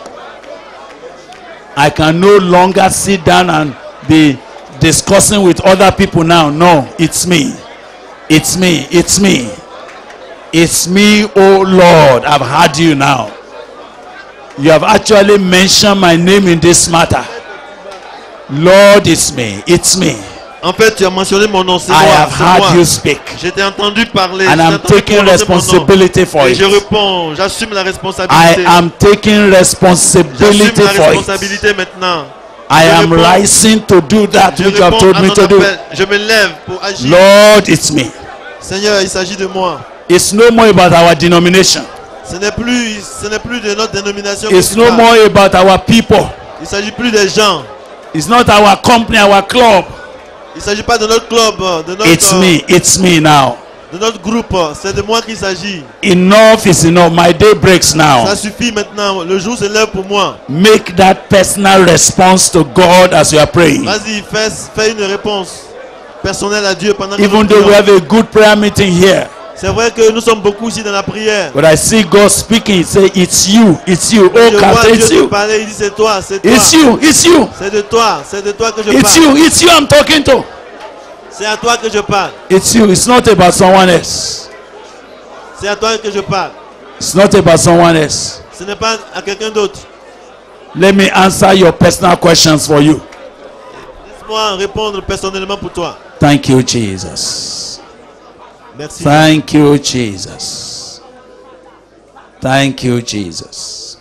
Speaker 2: I can no longer sit down and be discussing with other people now. No, it's me. It's me. It's me. It's me, oh Lord. I've heard you now. You have actually mentioned my name in this matter. Lord, it's me. It's me.
Speaker 3: En fait, tu as mentionné mon nom, c'est
Speaker 2: I
Speaker 3: moi.
Speaker 2: have
Speaker 3: C'est
Speaker 2: heard
Speaker 3: moi.
Speaker 2: you speak.
Speaker 3: Je t'ai entendu parler.
Speaker 2: And
Speaker 3: je t'ai
Speaker 2: I'm
Speaker 3: entendu
Speaker 2: taking
Speaker 3: prononcer mon nom.
Speaker 2: responsibility for
Speaker 3: Et je
Speaker 2: it.
Speaker 3: réponds, j'assume la
Speaker 2: I
Speaker 3: responsabilité.
Speaker 2: am taking
Speaker 3: J'assume
Speaker 2: responsibility
Speaker 3: la
Speaker 2: for it.
Speaker 3: responsabilité maintenant.
Speaker 2: I
Speaker 3: Je
Speaker 2: am
Speaker 3: réponds-
Speaker 2: rising to do that
Speaker 3: Je
Speaker 2: which you have
Speaker 3: réponds
Speaker 2: told
Speaker 3: à
Speaker 2: me
Speaker 3: ton
Speaker 2: to do.
Speaker 3: appel. Je me lève pour agir.
Speaker 2: Lord, it's me.
Speaker 3: Seigneur, il s'agit de moi.
Speaker 2: It's no more about our denomination.
Speaker 3: Ce n'est plus de notre dénomination. que
Speaker 2: It's
Speaker 3: tu
Speaker 2: no
Speaker 3: parles.
Speaker 2: more about our people.
Speaker 3: Il s'agit plus des gens.
Speaker 2: It's not our company, our club.
Speaker 3: Il s'agit pas de notre club,
Speaker 2: It's me now.
Speaker 3: de notre groupe. C'est de moi qu'il s'agit.
Speaker 2: Enough is enough. My day breaks now.
Speaker 3: Ça suffit maintenant. Le jour se lève pour moi.
Speaker 2: Make that personal response to God as you are praying.
Speaker 3: Vas-y, fais une réponse personnelle à Dieu pendant que
Speaker 2: Even
Speaker 3: nous
Speaker 2: though we
Speaker 3: prions.
Speaker 2: have a good prayer meeting here,
Speaker 3: C'est vrai que nous sommes beaucoup ici dans la prière.
Speaker 2: but I see God speaking. He say, "It's you, it's you."
Speaker 3: Je
Speaker 2: Oh,
Speaker 3: vois
Speaker 2: Captain,
Speaker 3: Dieu
Speaker 2: it's
Speaker 3: te
Speaker 2: you.
Speaker 3: parler, il dit c'est toi, c'est toi.
Speaker 2: It's you, it's you,
Speaker 3: C'est de toi que je
Speaker 2: it's
Speaker 3: parle.
Speaker 2: you, it's you. I'm talking to.
Speaker 3: C'est à toi que je parle.
Speaker 2: It's you. It's not about someone else.
Speaker 3: C'est à toi que je parle.
Speaker 2: It's not about someone else.
Speaker 3: Ce n'est pas à quelqu'un d'autre.
Speaker 2: Let me answer your personal questions for you.
Speaker 3: Laisse-moi répondre personnellement pour toi.
Speaker 2: Thank you, Jesus.
Speaker 3: Merci.
Speaker 2: Thank you, Jesus. Thank you, Jesus.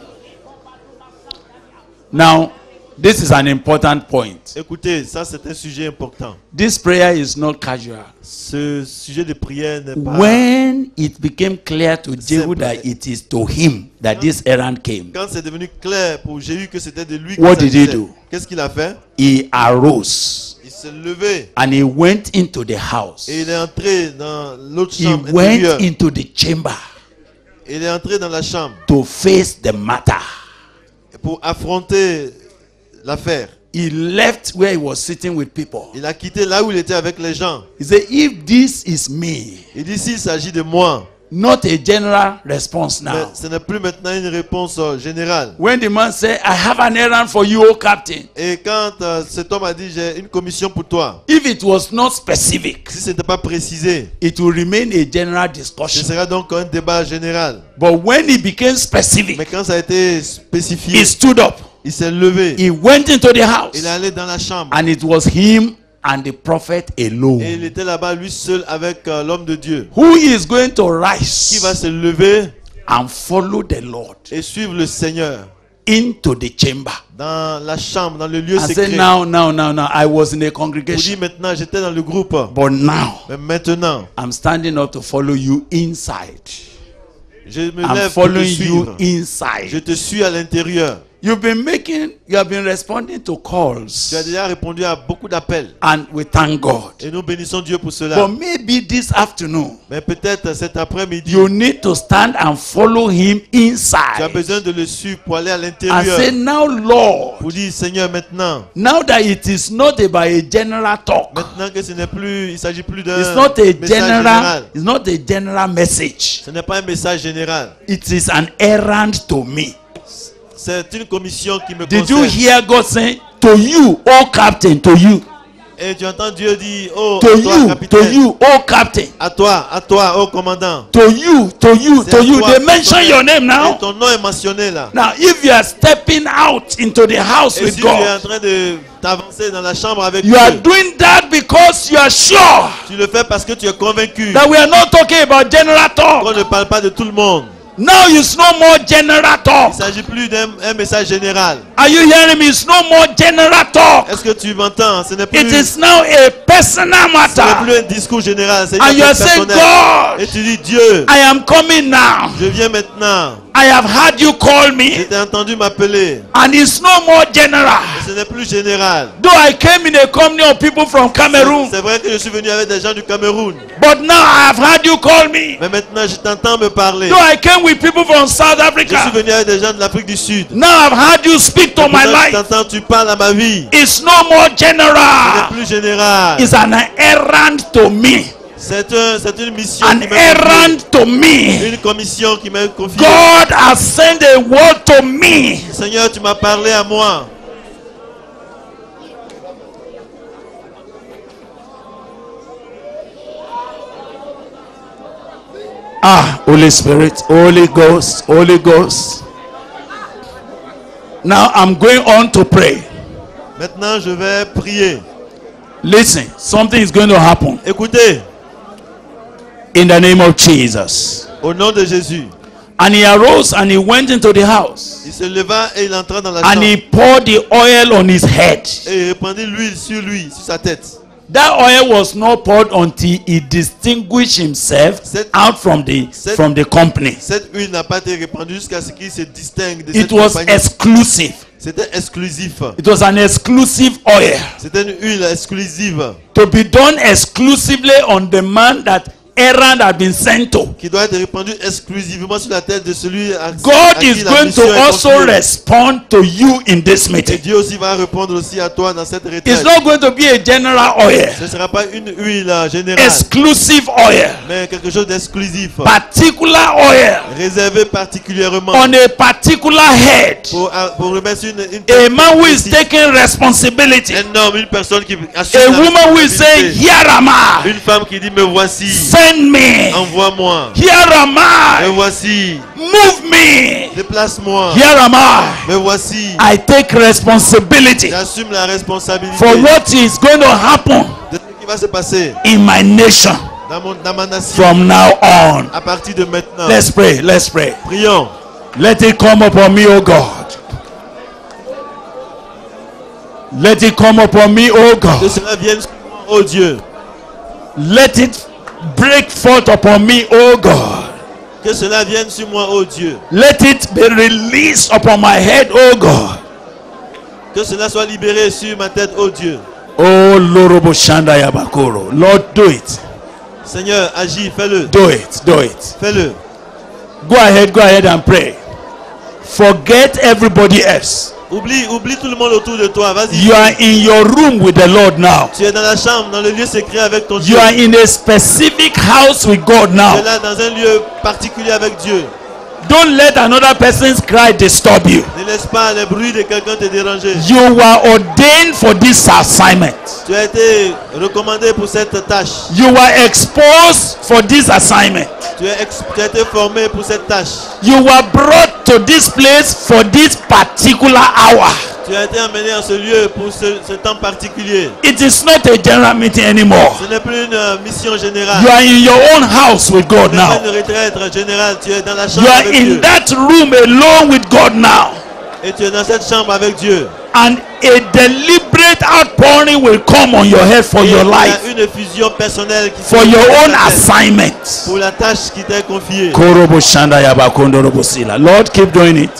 Speaker 2: Now, this is an important point.
Speaker 3: Écoutez, ça c'est un sujet important.
Speaker 2: This prayer is not casual.
Speaker 3: Ce sujet de prière n'est pas...
Speaker 2: When it became clear to Jehu that it is to him that this errand came,
Speaker 3: Quand c'est devenu clair pour Jéhu que c'était de lui
Speaker 2: What
Speaker 3: qu'il
Speaker 2: did he
Speaker 3: s'agissait,
Speaker 2: do?
Speaker 3: qu'est-ce qu'il a fait?
Speaker 2: he arose
Speaker 3: Il s'est levé
Speaker 2: and he went into the house.
Speaker 3: et il est entré dans l'autre
Speaker 2: He
Speaker 3: chambre
Speaker 2: went
Speaker 3: intérieure.
Speaker 2: into the chamber
Speaker 3: Il est entré dans la chambre
Speaker 2: to face the matter.
Speaker 3: pour affronter l'affaire.
Speaker 2: He left where he was sitting with people.
Speaker 3: Il a quitté là où il était avec les gens.
Speaker 2: He said, if this is me,
Speaker 3: Il dit s'il s'agit de moi,
Speaker 2: not a general response
Speaker 3: mais
Speaker 2: now.
Speaker 3: ce n'est plus maintenant une réponse générale.
Speaker 2: When the man said, I have an errand for you, O captain.
Speaker 3: Et quand cet homme a dit j'ai une commission pour toi,
Speaker 2: If it was not specific,
Speaker 3: si ce n'était pas précisé,
Speaker 2: it will remain a general
Speaker 3: ce
Speaker 2: discussion.
Speaker 3: sera donc un débat général.
Speaker 2: But when it became
Speaker 3: Mais
Speaker 2: specific,
Speaker 3: quand ça a été spécifié,
Speaker 2: he stood up.
Speaker 3: il s'est levé.
Speaker 2: He went into the house.
Speaker 3: Il est allé dans la chambre.
Speaker 2: And it was him and the prophet
Speaker 3: Et il
Speaker 2: alone.
Speaker 3: était là-bas, lui seul, avec l'homme de Dieu.
Speaker 2: Who is going to
Speaker 3: Qui va
Speaker 2: rise
Speaker 3: se lever
Speaker 2: and follow the Lord
Speaker 3: et suivre le Seigneur
Speaker 2: into the chamber.
Speaker 3: dans la chambre, dans le lieu
Speaker 2: I
Speaker 3: secret.
Speaker 2: said, now, I was in a
Speaker 3: Vous dit
Speaker 2: congregation.
Speaker 3: maintenant, j'étais dans le groupe.
Speaker 2: But now,
Speaker 3: Mais maintenant,
Speaker 2: I'm standing up to follow you inside.
Speaker 3: je me
Speaker 2: I'm
Speaker 3: lève pour te
Speaker 2: following you
Speaker 3: suivre. Je
Speaker 2: inside.
Speaker 3: te suis à l'intérieur.
Speaker 2: You have been responding to calls.
Speaker 3: Tu as déjà répondu à beaucoup d'appels.
Speaker 2: And we thank God.
Speaker 3: Et nous bénissons Dieu pour
Speaker 2: But
Speaker 3: cela.
Speaker 2: maybe this afternoon,
Speaker 3: Mais peut-être cet après-midi,
Speaker 2: you need to stand and follow him
Speaker 3: tu as
Speaker 2: inside.
Speaker 3: besoin de le suivre pour aller à
Speaker 2: And
Speaker 3: l'intérieur.
Speaker 2: say, now, Lord,
Speaker 3: Pour dire, Seigneur, maintenant,
Speaker 2: now that it is not about a general talk,
Speaker 3: maintenant que ce n'est plus, il s'agit plus d'un
Speaker 2: it's not a
Speaker 3: message général.
Speaker 2: general, it's not a general message.
Speaker 3: Ce n'est pas un message général.
Speaker 2: It is an errand to me.
Speaker 3: C'est une commission qui me
Speaker 2: Did you
Speaker 3: concerne.
Speaker 2: hear God saying, to you, oh captain, to you,
Speaker 3: Et tu entends Dieu dire, oh,
Speaker 2: to
Speaker 3: à toi,
Speaker 2: you, to
Speaker 3: capitaine.
Speaker 2: you, oh captain,
Speaker 3: À toi, oh commandant.
Speaker 2: to you, to you,
Speaker 3: C'est
Speaker 2: to
Speaker 3: à
Speaker 2: you.
Speaker 3: toi,
Speaker 2: They
Speaker 3: ton
Speaker 2: mention
Speaker 3: nom-
Speaker 2: your name
Speaker 3: Et
Speaker 2: now.
Speaker 3: ton nom est mentionné là.
Speaker 2: Now, if you are stepping out into the house
Speaker 3: Et
Speaker 2: with
Speaker 3: si tu es en
Speaker 2: God,
Speaker 3: train de t'avancer dans la chambre avec
Speaker 2: you are
Speaker 3: Dieu,
Speaker 2: doing that because you are sure
Speaker 3: tu le fais parce que tu es convaincu
Speaker 2: that we are not talking about general
Speaker 3: qu'on
Speaker 2: talk.
Speaker 3: ne parle pas de tout le monde.
Speaker 2: Now it's no more general
Speaker 3: Il
Speaker 2: talk.
Speaker 3: ne s'agit plus d'un message général.
Speaker 2: Are you hearing me? It's no more general talk.
Speaker 3: Est-ce que tu m'entends? Ce n'est plus,
Speaker 2: It is now a personal
Speaker 3: ce n'est
Speaker 2: matter.
Speaker 3: plus un discours général, c'est une
Speaker 2: And you are
Speaker 3: affaire
Speaker 2: saying,
Speaker 3: personnelle. Et
Speaker 2: God,
Speaker 3: tu dis, Dieu,
Speaker 2: I am coming now.
Speaker 3: je viens maintenant.
Speaker 2: I have heard you call
Speaker 3: Je
Speaker 2: me.
Speaker 3: t'ai entendu m'appeler.
Speaker 2: And it's no more general.
Speaker 3: Ce n'est plus général.
Speaker 2: Though I came in a company of people from Cameroon,
Speaker 3: C'est vrai que je suis venu avec des gens du Cameroun.
Speaker 2: but now I have heard you call me.
Speaker 3: Mais maintenant, je t'entends me parler.
Speaker 2: Though I came with people from South
Speaker 3: Je suis
Speaker 2: Africa,
Speaker 3: venu avec des gens de l'Afrique du Sud.
Speaker 2: now I've heard you speak to my
Speaker 3: Maintenant, je
Speaker 2: life.
Speaker 3: t'entends, tu parles à ma vie.
Speaker 2: It's no more
Speaker 3: Ce n'est
Speaker 2: general.
Speaker 3: plus général.
Speaker 2: It's an errand to me.
Speaker 3: C'est une mission
Speaker 2: An
Speaker 3: qui m'est
Speaker 2: errand
Speaker 3: confiée.
Speaker 2: to me.
Speaker 3: Une commission qui m'est confiée.
Speaker 2: God has sent a word to me.
Speaker 3: Seigneur, tu m'as parlé à moi.
Speaker 2: Ah, Holy Spirit, Holy Ghost, Holy Ghost. Now I'm going on to pray.
Speaker 3: Maintenant, je vais prier.
Speaker 2: Listen, something is going to happen
Speaker 3: Écoutez,
Speaker 2: in the name of Jesus.
Speaker 3: au nom de Jésus.
Speaker 2: And he arose and he went into the house.
Speaker 3: Il se leva et il entra dans la
Speaker 2: And
Speaker 3: chambre.
Speaker 2: he poured the oil on his head.
Speaker 3: Et il répandit l'huile sur lui, sur sa tête.
Speaker 2: That oil was not poured until he distinguished himself out from the company.
Speaker 3: Cette huile n'a pas été répandue jusqu'à ce qu'il se distingue de
Speaker 2: It
Speaker 3: cette
Speaker 2: was
Speaker 3: compagnie.
Speaker 2: exclusive.
Speaker 3: C'était exclusif.
Speaker 2: It was an exclusive oil
Speaker 3: C'était une huile exclusive
Speaker 2: to be done exclusively on the man that errand had been sent to.
Speaker 3: qui doit être répandue exclusivement sur la tête de celui à
Speaker 2: God
Speaker 3: qui
Speaker 2: is
Speaker 3: la
Speaker 2: going
Speaker 3: mission
Speaker 2: to
Speaker 3: est
Speaker 2: also
Speaker 3: confiée.
Speaker 2: respond to you in this
Speaker 3: Et
Speaker 2: meeting.
Speaker 3: Dieu aussi va répondre aussi à toi dans cette
Speaker 2: It's
Speaker 3: retraite.
Speaker 2: not going to be a general oil,
Speaker 3: Ce ne sera pas une huile générale,
Speaker 2: exclusive oil,
Speaker 3: mais quelque chose d'exclusif,
Speaker 2: particular oil
Speaker 3: réservé particulièrement
Speaker 2: on a particular head.
Speaker 3: pour remettre sur une
Speaker 2: A man who is
Speaker 3: précise.
Speaker 2: taking responsibility.
Speaker 3: Un homme, une personne qui assume
Speaker 2: A
Speaker 3: la
Speaker 2: woman who is saying,
Speaker 3: responsabilité.
Speaker 2: here am I.
Speaker 3: Une femme qui dit me voici.
Speaker 2: Send Send me.
Speaker 3: Envoie-moi.
Speaker 2: Here am
Speaker 3: Me
Speaker 2: I.
Speaker 3: voici.
Speaker 2: Move me.
Speaker 3: Déplace-moi.
Speaker 2: Here am I.
Speaker 3: Me voici.
Speaker 2: I take responsibility
Speaker 3: J'assume la responsabilité
Speaker 2: for what is going to happen
Speaker 3: de ce qui va se passer
Speaker 2: in my nation
Speaker 3: dans ma nation
Speaker 2: from now on.
Speaker 3: à partir de maintenant.
Speaker 2: Let's pray. Let's pray.
Speaker 3: Prions.
Speaker 2: Let it come upon me, O God. Let it come upon me, O
Speaker 3: Que
Speaker 2: God.
Speaker 3: cela vienne sur moi, oh Dieu.
Speaker 2: Let it break forth upon me, O God.
Speaker 3: Que cela vienne sur moi, oh Dieu.
Speaker 2: Let it be released upon my head, O God.
Speaker 3: Que cela soit libéré sur ma tête, oh Dieu.
Speaker 2: Oh Lorobo Shanda Yabakoro. Lord, do it.
Speaker 3: Seigneur, agis, fais-le.
Speaker 2: Do it. Do it.
Speaker 3: Fais-le.
Speaker 2: Go ahead and pray. Forget everybody else.
Speaker 3: Oublie tout le monde autour de toi. Vas-y.
Speaker 2: You are in your room with the Lord now.
Speaker 3: Tu es dans la chambre, dans le lieu secret avec ton
Speaker 2: You
Speaker 3: Dieu.
Speaker 2: are in a specific house with God
Speaker 3: Tu es
Speaker 2: now.
Speaker 3: là dans un lieu particulier avec Dieu.
Speaker 2: Don't let another person's cry disturb you.
Speaker 3: Ne laisse pas le bruit de quelqu'un te déranger.
Speaker 2: You were ordained for this assignment.
Speaker 3: Tu as été recommandé pour cette tâche.
Speaker 2: You were exposed for this assignment.
Speaker 3: Tu as été formé pour cette tâche.
Speaker 2: You were brought to this place for this particular hour.
Speaker 3: Tu as été emmené en ce lieu pour ce temps particulier.
Speaker 2: It is not a general meeting anymore.
Speaker 3: Ce n'est plus une mission générale.
Speaker 2: You are in your own house with God
Speaker 3: Ce n'est pas
Speaker 2: now.
Speaker 3: une retraite générale. Tu es dans la
Speaker 2: You
Speaker 3: chambre
Speaker 2: are
Speaker 3: avec
Speaker 2: in
Speaker 3: Dieu.
Speaker 2: that room alone with God now.
Speaker 3: Et tu es dans cette chambre avec Dieu.
Speaker 2: And a deliberate outpouring will come on your head for
Speaker 3: Et
Speaker 2: your
Speaker 3: il y a
Speaker 2: life,
Speaker 3: une effusion personnelle qui
Speaker 2: for
Speaker 3: se
Speaker 2: your
Speaker 3: fait
Speaker 2: own
Speaker 3: dans ta tête,
Speaker 2: assignment.
Speaker 3: pour la tâche qui t'est confiée.
Speaker 2: Korobo Shanda Yabakondo Robo Sila. Lord, keep doing it.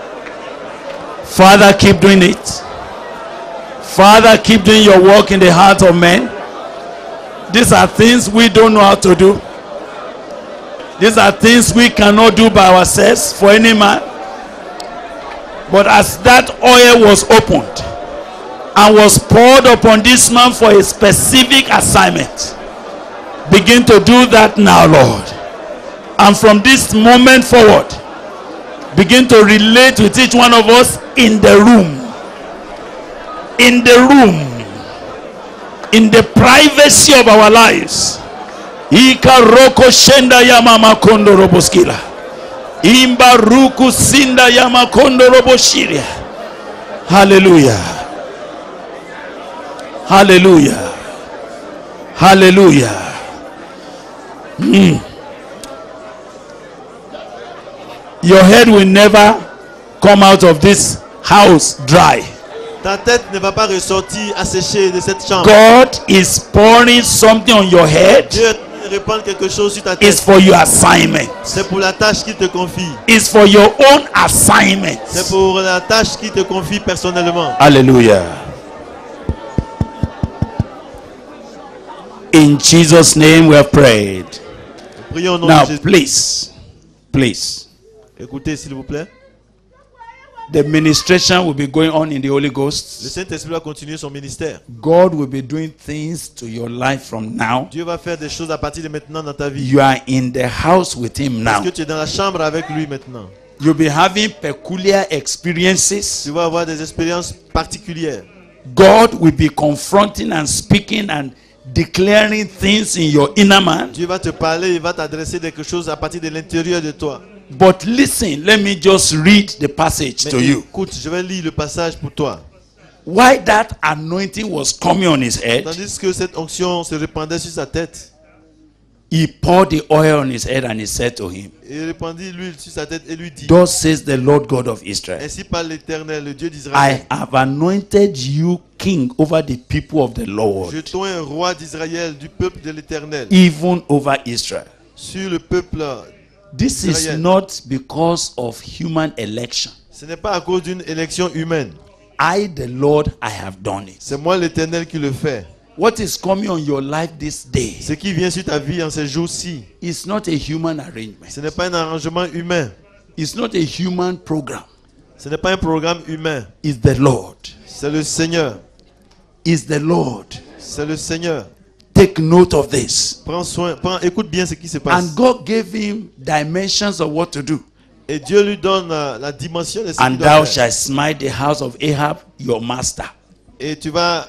Speaker 2: Father, keep doing it. Father, keep doing your work in the heart of men. These are things we don't know how to do. These are things we cannot do by ourselves for any man. But as that oil was opened and was poured upon this man for a specific assignment, begin to do that now, Lord. And from this moment forward, begin to relate with each one of us in the room. In the room. In the privacy of our lives. Ika roko shenda yama kondo roboskila. Imba ruku sinda yama kondo roboshiria. Hallelujah. Hallelujah. Hallelujah. Your head will never come out of this house dry.
Speaker 3: Ta tête ne va pas ressortir asséchée de cette chambre.
Speaker 2: God is pouring something on your head.
Speaker 3: Dieu répand quelque chose sur ta
Speaker 2: It's
Speaker 3: tête.
Speaker 2: for your assignment.
Speaker 3: C'est pour la tâche qu'il te confie.
Speaker 2: It's for your own assignment.
Speaker 3: C'est pour la tâche qu'il te confie personnellement.
Speaker 2: Hallelujah. In Jesus' name we have prayed.
Speaker 3: Prions au nom
Speaker 2: Now,
Speaker 3: de Jésus.
Speaker 2: please.
Speaker 3: Écoutez, s'il vous plaît.
Speaker 2: The ministration will be going on in the Holy
Speaker 3: Le
Speaker 2: Ghost.
Speaker 3: Saint-Esprit va continuer son ministère.
Speaker 2: God will be doing things to your life from now.
Speaker 3: Dieu va faire des choses à partir de maintenant dans ta vie.
Speaker 2: You are in the house with Him
Speaker 3: Parce
Speaker 2: now.
Speaker 3: que tu es dans la chambre avec lui maintenant.
Speaker 2: You'll be having peculiar experiences.
Speaker 3: Tu vas avoir des expériences particulières.
Speaker 2: God will be confronting and speaking and declaring things in your inner man.
Speaker 3: Dieu va te parler, il va t'adresser quelque chose à partir de l'intérieur de toi.
Speaker 2: But listen, let me just read the passage
Speaker 3: Mais
Speaker 2: to you.
Speaker 3: écoute, je vais lire le passage pour toi.
Speaker 2: Why that anointing was coming on his head,
Speaker 3: Tandis que cette onction se répandait sur sa tête.
Speaker 2: he poured the oil on his head and he said to him,
Speaker 3: Et il répandit l'huile sur sa tête et lui dit:
Speaker 2: Thus says the Lord God of Israel,
Speaker 3: Ainsi parle l'Éternel, le Dieu d'Israël.
Speaker 2: I have anointed you king over the people of the Lord,
Speaker 3: Je t'ai un roi d'Israël, du peuple de l'Éternel,
Speaker 2: even over Israel.
Speaker 3: sur le peuple.
Speaker 2: This is
Speaker 3: Israel.
Speaker 2: not because of human election.
Speaker 3: Ce n'est pas à cause d'une élection humaine.
Speaker 2: I, the Lord, I have done it.
Speaker 3: C'est moi l'Éternel qui le fait.
Speaker 2: What is coming on your life this day
Speaker 3: Ce qui vient sur ta vie en ces jours-ci,
Speaker 2: is not a human arrangement.
Speaker 3: ce n'est pas un arrangement humain.
Speaker 2: It's not a human program.
Speaker 3: Ce n'est pas un programme humain.
Speaker 2: It's the Lord.
Speaker 3: C'est le Seigneur.
Speaker 2: It's the Lord.
Speaker 3: C'est le Seigneur.
Speaker 2: Take note of this.
Speaker 3: Écoute bien ce qui se passe.
Speaker 2: And God gave him dimensions of what to do.
Speaker 3: Et Dieu lui donne la dimension de ce qu'il
Speaker 2: And
Speaker 3: doit
Speaker 2: thou
Speaker 3: faire.
Speaker 2: shalt smite the house of Ahab, your master.
Speaker 3: Et tu vas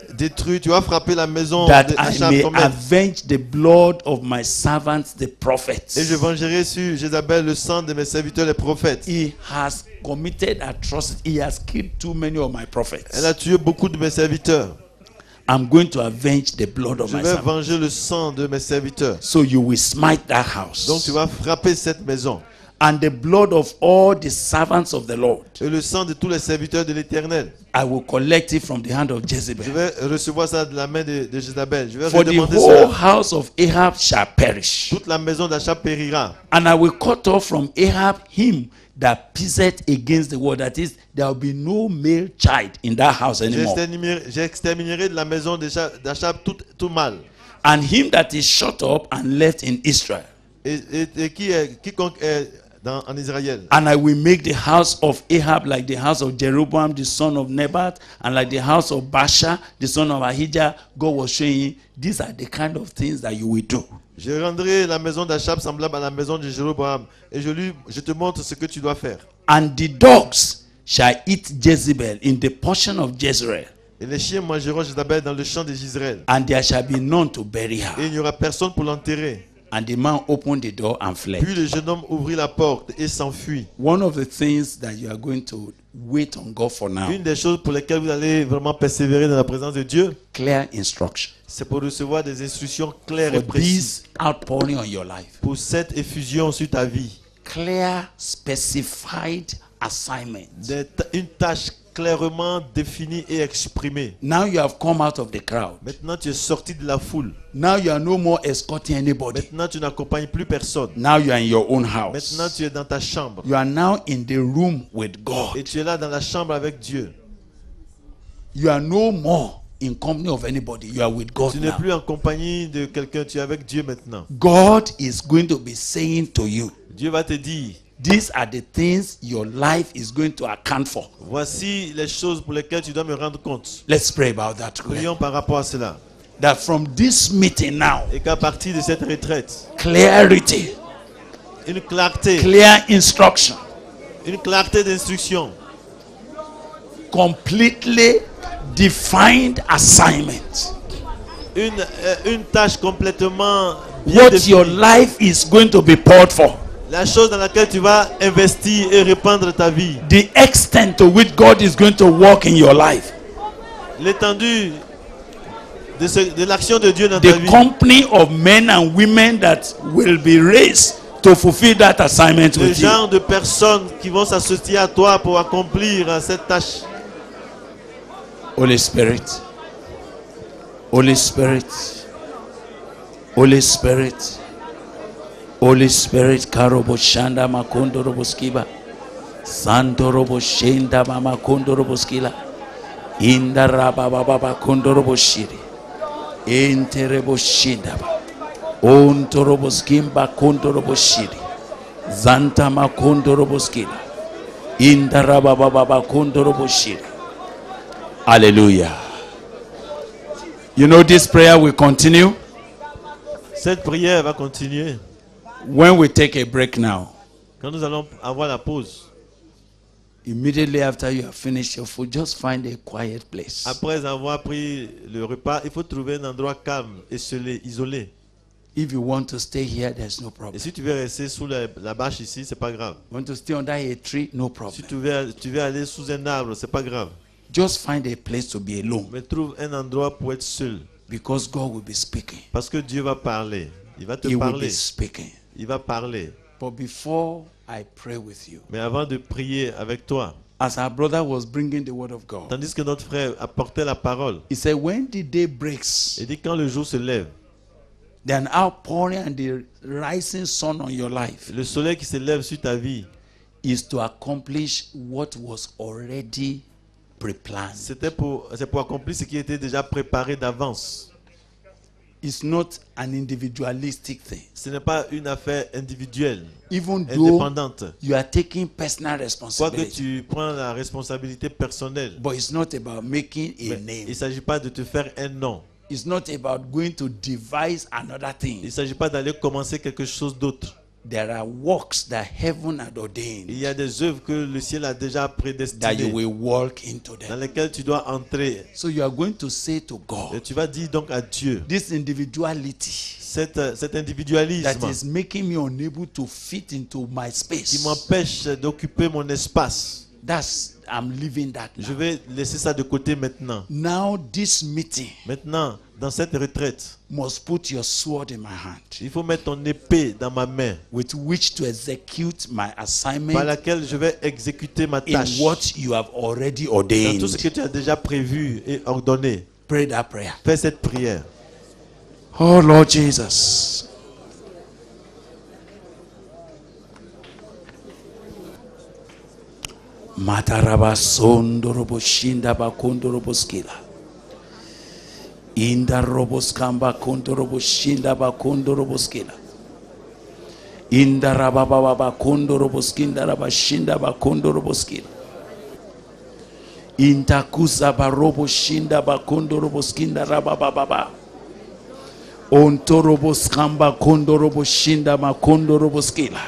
Speaker 3: détruire, tu vas frapper la maison
Speaker 2: that I
Speaker 3: d'Achab,
Speaker 2: may
Speaker 3: ton maître.
Speaker 2: avenge the blood of my servants, the prophets.
Speaker 3: Et je vengerai sur Jézabel le sang de mes serviteurs les prophètes.
Speaker 2: He has committed atrocity. He has killed too many of my prophets.
Speaker 3: Elle a tué beaucoup de mes serviteurs.
Speaker 2: I'm going to avenge the blood of
Speaker 3: Je
Speaker 2: my
Speaker 3: vais
Speaker 2: servants.
Speaker 3: venger le sang de mes serviteurs.
Speaker 2: So you will smite that house.
Speaker 3: Donc tu vas frapper cette maison.
Speaker 2: And the blood of all the servants of the Lord,
Speaker 3: Et le sang de tous les serviteurs de l'Éternel.
Speaker 2: I will collect it from the hand of
Speaker 3: Je
Speaker 2: Jezebel.
Speaker 3: vais recevoir ça de la main de Jézabel. Je vais
Speaker 2: For the
Speaker 3: redemander
Speaker 2: whole
Speaker 3: cela.
Speaker 2: house of Ahab shall perish.
Speaker 3: Toute la maison d'Achab périra.
Speaker 2: And I will cut off from Ahab him that pisseth against the word. That is, there will be no male child in that house anymore.
Speaker 3: J'exterminerai de la maison d'Achab tout mal.
Speaker 2: And him that is shut up and left in Israel.
Speaker 3: Et quiconque est en Israël.
Speaker 2: And I will make the house of Ahab like the house of Jeroboam the son of Nebat, and like the house of Baasha the son of Ahijah. God was showing these are the kind of things that you will do.
Speaker 3: Je rendrai la maison d'Achab semblable à la maison de Jéroboam. Et je te montre ce que tu dois faire.
Speaker 2: And the dogs shall eat Jezebel in the portion of Jezreel,
Speaker 3: Et les chiens mangeront Jézabel dans le champ de Jezreel.
Speaker 2: and there shall be none to bury
Speaker 3: Et
Speaker 2: her.
Speaker 3: il n'y aura personne pour l'enterrer.
Speaker 2: And the man opened the door and fled.
Speaker 3: Puis le jeune homme ouvrit la porte et s'enfuit.
Speaker 2: One of the things that you are going to wait on God for now,
Speaker 3: Une des choses pour lesquelles vous allez vraiment persévérer dans la présence de Dieu,
Speaker 2: clear instruction
Speaker 3: c'est pour recevoir des instructions claires et
Speaker 2: for
Speaker 3: précises.
Speaker 2: this outpouring on your life.
Speaker 3: Pour cette effusion sur ta vie.
Speaker 2: Clear, specified assignment.
Speaker 3: Une tâche clairement définie et exprimée.
Speaker 2: Now you have come out of the crowd.
Speaker 3: Maintenant, tu es sorti de la foule.
Speaker 2: Now you are no more escorting anybody.
Speaker 3: Maintenant, tu n'accompagnes plus personne.
Speaker 2: Now you are in your own house.
Speaker 3: Maintenant, tu es dans ta chambre.
Speaker 2: You are now in the room with God.
Speaker 3: Et tu es là dans la chambre avec Dieu.
Speaker 2: You are no more in company of anybody. You are with God
Speaker 3: Tu n'es
Speaker 2: now.
Speaker 3: plus en compagnie de quelqu'un, tu es avec Dieu maintenant.
Speaker 2: God is going to be saying to you,
Speaker 3: Dieu va te dire,
Speaker 2: these are the things your life is going to account for.
Speaker 3: voici les choses pour lesquelles tu dois me rendre compte.
Speaker 2: Let's pray about that.
Speaker 3: Prions par rapport à cela.
Speaker 2: That from this meeting now,
Speaker 3: Et qu'à partir de cette retraite,
Speaker 2: clarity,
Speaker 3: une clarté
Speaker 2: clear instruction,
Speaker 3: d'instruction,
Speaker 2: completely defined assignment.
Speaker 3: une tâche complètement bien
Speaker 2: What your
Speaker 3: définie.
Speaker 2: life is going to be poured for.
Speaker 3: La chose dans laquelle tu vas investir et répandre ta vie.
Speaker 2: The extent to which God is going to work in your life.
Speaker 3: L'étendue de l'action de Dieu dans ta
Speaker 2: The
Speaker 3: vie.
Speaker 2: company of men and women that will be raised to fulfill that assignment
Speaker 3: Le
Speaker 2: with you.
Speaker 3: genre de personnes qui vont s'associer à toi pour accomplir cette tâche.
Speaker 2: Holy Spirit. Holy Spirit. Holy Spirit. Holy Spirit. Karobo shanda makondo roboskiba. Santo robo shenda mama kondo roboskila. Inda raba baba kondo roboshiri. Interebo shinda. Onto roboskimba kondo roboshiri. Zanta makondo roboskila. Inda raba baba kondo roboshiri. Hallelujah. You know, this prayer will continue
Speaker 3: Cette prière va continuer.
Speaker 2: when we take a break now.
Speaker 3: Quand nous allons avoir la pause.
Speaker 2: Immediately after you have finished your food, just find a quiet place.
Speaker 3: Après avoir pris le repas, il faut trouver un endroit calme, isolé.
Speaker 2: If you want to stay here, there's no
Speaker 3: Et
Speaker 2: problem.
Speaker 3: si tu veux rester sous la bâche ici, c'est pas grave.
Speaker 2: Want to stay under a tree? No
Speaker 3: Si
Speaker 2: problem.
Speaker 3: tu veux aller sous un arbre, c'est pas grave.
Speaker 2: Just find a place to be alone,
Speaker 3: Mais trouve un endroit pour être seul.
Speaker 2: because God will be speaking.
Speaker 3: Parce que Dieu va parler. Il va te
Speaker 2: He will
Speaker 3: parler.
Speaker 2: be speaking.
Speaker 3: Il va parler.
Speaker 2: But before I pray with you,
Speaker 3: Mais avant de prier avec toi,
Speaker 2: as our brother was bringing the word of God,
Speaker 3: tandis que notre frère apportait la parole,
Speaker 2: he said, when the day breaks,
Speaker 3: il dit quand le jour se lève,
Speaker 2: then outpouring and the rising sun on your life
Speaker 3: le soleil qui se lève sur ta vie,
Speaker 2: is to accomplish what was already pre-planned.
Speaker 3: c'est pour accomplir ce qui était déjà préparé d'avance.
Speaker 2: It's not an individualistic thing.
Speaker 3: Ce n'est pas une affaire individuelle,
Speaker 2: Even though
Speaker 3: indépendante.
Speaker 2: you are taking personal
Speaker 3: Quoique
Speaker 2: responsibility,
Speaker 3: tu prends la responsabilité personnelle,
Speaker 2: but it's not about making a
Speaker 3: mais
Speaker 2: name.
Speaker 3: il ne s'agit pas de te faire un nom.
Speaker 2: It's not about going to devise another
Speaker 3: Il ne
Speaker 2: thing.
Speaker 3: s'agit pas d'aller commencer quelque chose d'autre.
Speaker 2: there are works that heaven had ordained
Speaker 3: Il y a des œuvres que le ciel a déjà
Speaker 2: that you
Speaker 3: prédestinées,
Speaker 2: will walk into
Speaker 3: dans
Speaker 2: them.
Speaker 3: lesquelles tu dois entrer.
Speaker 2: So you are going to say to
Speaker 3: Et
Speaker 2: God,
Speaker 3: tu vas dire donc à Dieu,
Speaker 2: this individuality
Speaker 3: cet individualisme
Speaker 2: that is making me unable to fit into my
Speaker 3: qui
Speaker 2: space,
Speaker 3: m'empêche d'occuper mon espace,
Speaker 2: I'm leaving that
Speaker 3: je
Speaker 2: now.
Speaker 3: vais laisser ça de côté maintenant.
Speaker 2: Now this meeting
Speaker 3: Maintenant, dans cette retraite,
Speaker 2: must put your sword in my hand,
Speaker 3: il faut mettre ton épée dans ma main,
Speaker 2: with which to execute my
Speaker 3: par
Speaker 2: assignment
Speaker 3: laquelle je vais exécuter ma
Speaker 2: in
Speaker 3: tâche,
Speaker 2: what you have already
Speaker 3: dans
Speaker 2: ordained.
Speaker 3: tout ce que tu as déjà prévu et ordonné.
Speaker 2: Pray that prayer.
Speaker 3: Fais cette prière.
Speaker 2: Oh Lord Jesus. Mataraba sondorobo shinda bakondorobo skila. Inda robos kamba kondorobo shinda bakondorobo skila. Inda rababa bakondorobo skinda rabashinda bakondorobo skila. Intakuza barobo shinda bakondorobo skinda rababa. Ontorobo skamba kondorobo shinda makondorobo skila.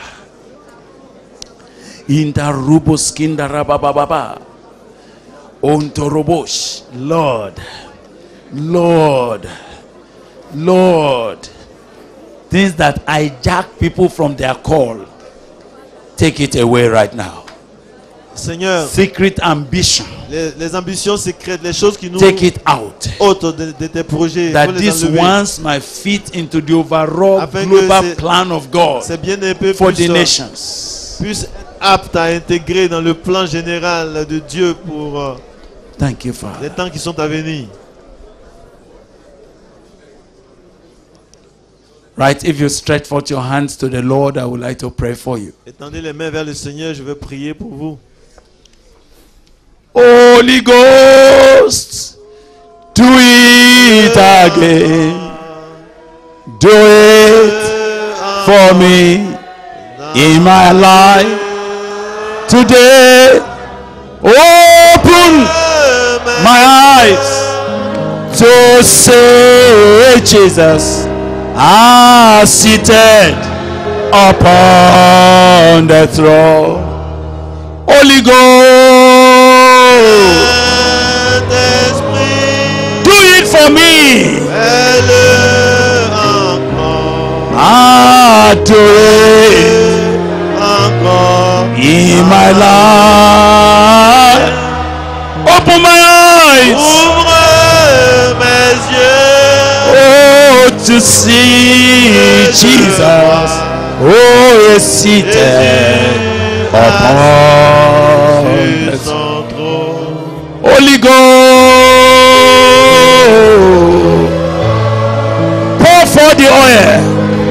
Speaker 2: Inda rubos kinda rabababa. Ontorobosh. Lord, things that hijack people from their call, take it away right now.
Speaker 3: Seigneur,
Speaker 2: Secret ambition,
Speaker 3: les ambitions secrètes, les choses qui nous
Speaker 2: take it out.
Speaker 3: ôtent de tes projets, il faut
Speaker 2: That
Speaker 3: les
Speaker 2: these
Speaker 3: enlever.
Speaker 2: ones might fit into the overall
Speaker 3: Afin que
Speaker 2: global
Speaker 3: ces-
Speaker 2: plan of God
Speaker 3: C'est bien un peu
Speaker 2: for the
Speaker 3: plus,
Speaker 2: nations.
Speaker 3: plus apte à intégrer dans le plan général de Dieu pour
Speaker 2: Thank you,
Speaker 3: les
Speaker 2: Father.
Speaker 3: temps qui sont à venir.
Speaker 2: Right, if you stretch forth your hands to the Lord, I would like to pray for you.
Speaker 3: Étendez les mains vers le Seigneur, je vais prier pour vous.
Speaker 2: Holy Ghost, do it again. Do it for me in my life today. Open my eyes to see Jesus as seated upon the throne. Holy Ghost, do it for me. I do it in my life. Open my eyes, oh, to see Jesus, oh, is seated upon the throne. Holy Ghost, pour for the oil.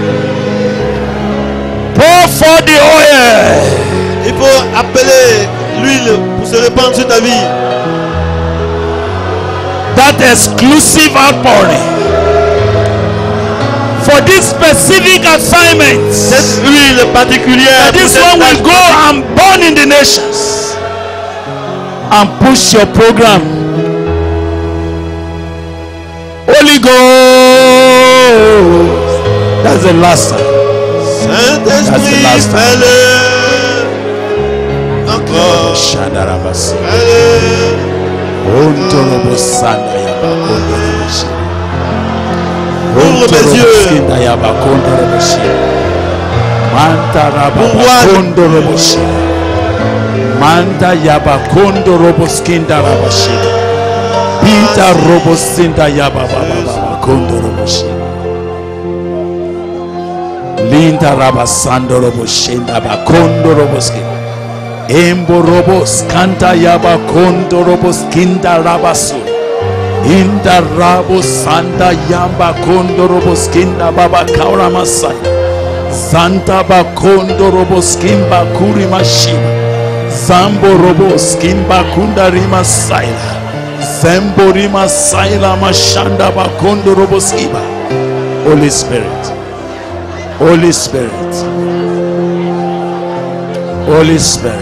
Speaker 2: Pour for the oil.
Speaker 3: Il faut appeler l'huile pour se répandre sur ta vie.
Speaker 2: That exclusive outpouring for this specific assignment.
Speaker 3: Cette huile particulière.
Speaker 2: That this one will go and burn in the nations and push your program. Holy Ghost. That's the last time.
Speaker 3: Saint-Esprit,
Speaker 2: last time.
Speaker 3: fais-le encore.
Speaker 2: Shadarabasi.
Speaker 3: Fais-le.
Speaker 2: Ontolobosanda yabakondoroboshi.
Speaker 3: Ouvre mes yeux.
Speaker 2: Ontoloboskinda yabakondoroboshi. Manta rababakondoroboshi. Manta yabakondoroboskinda rabashi. Pita robosinda yabababakondoroboshi. Linda rabasandoroboshinda bakondoroboski. Emborobos kanta yaba kondorobos kinda rabasu. Inda rabos sanda yamba kondorobos kinda baba kaura masai. Santa ba kondorobos kimba kurima shima. Zambo robos kimba kunda rima saila. Zembo rima saila mashanda ba kondorobos iba. Holy Spirit. Holy Spirit. Holy Spirit.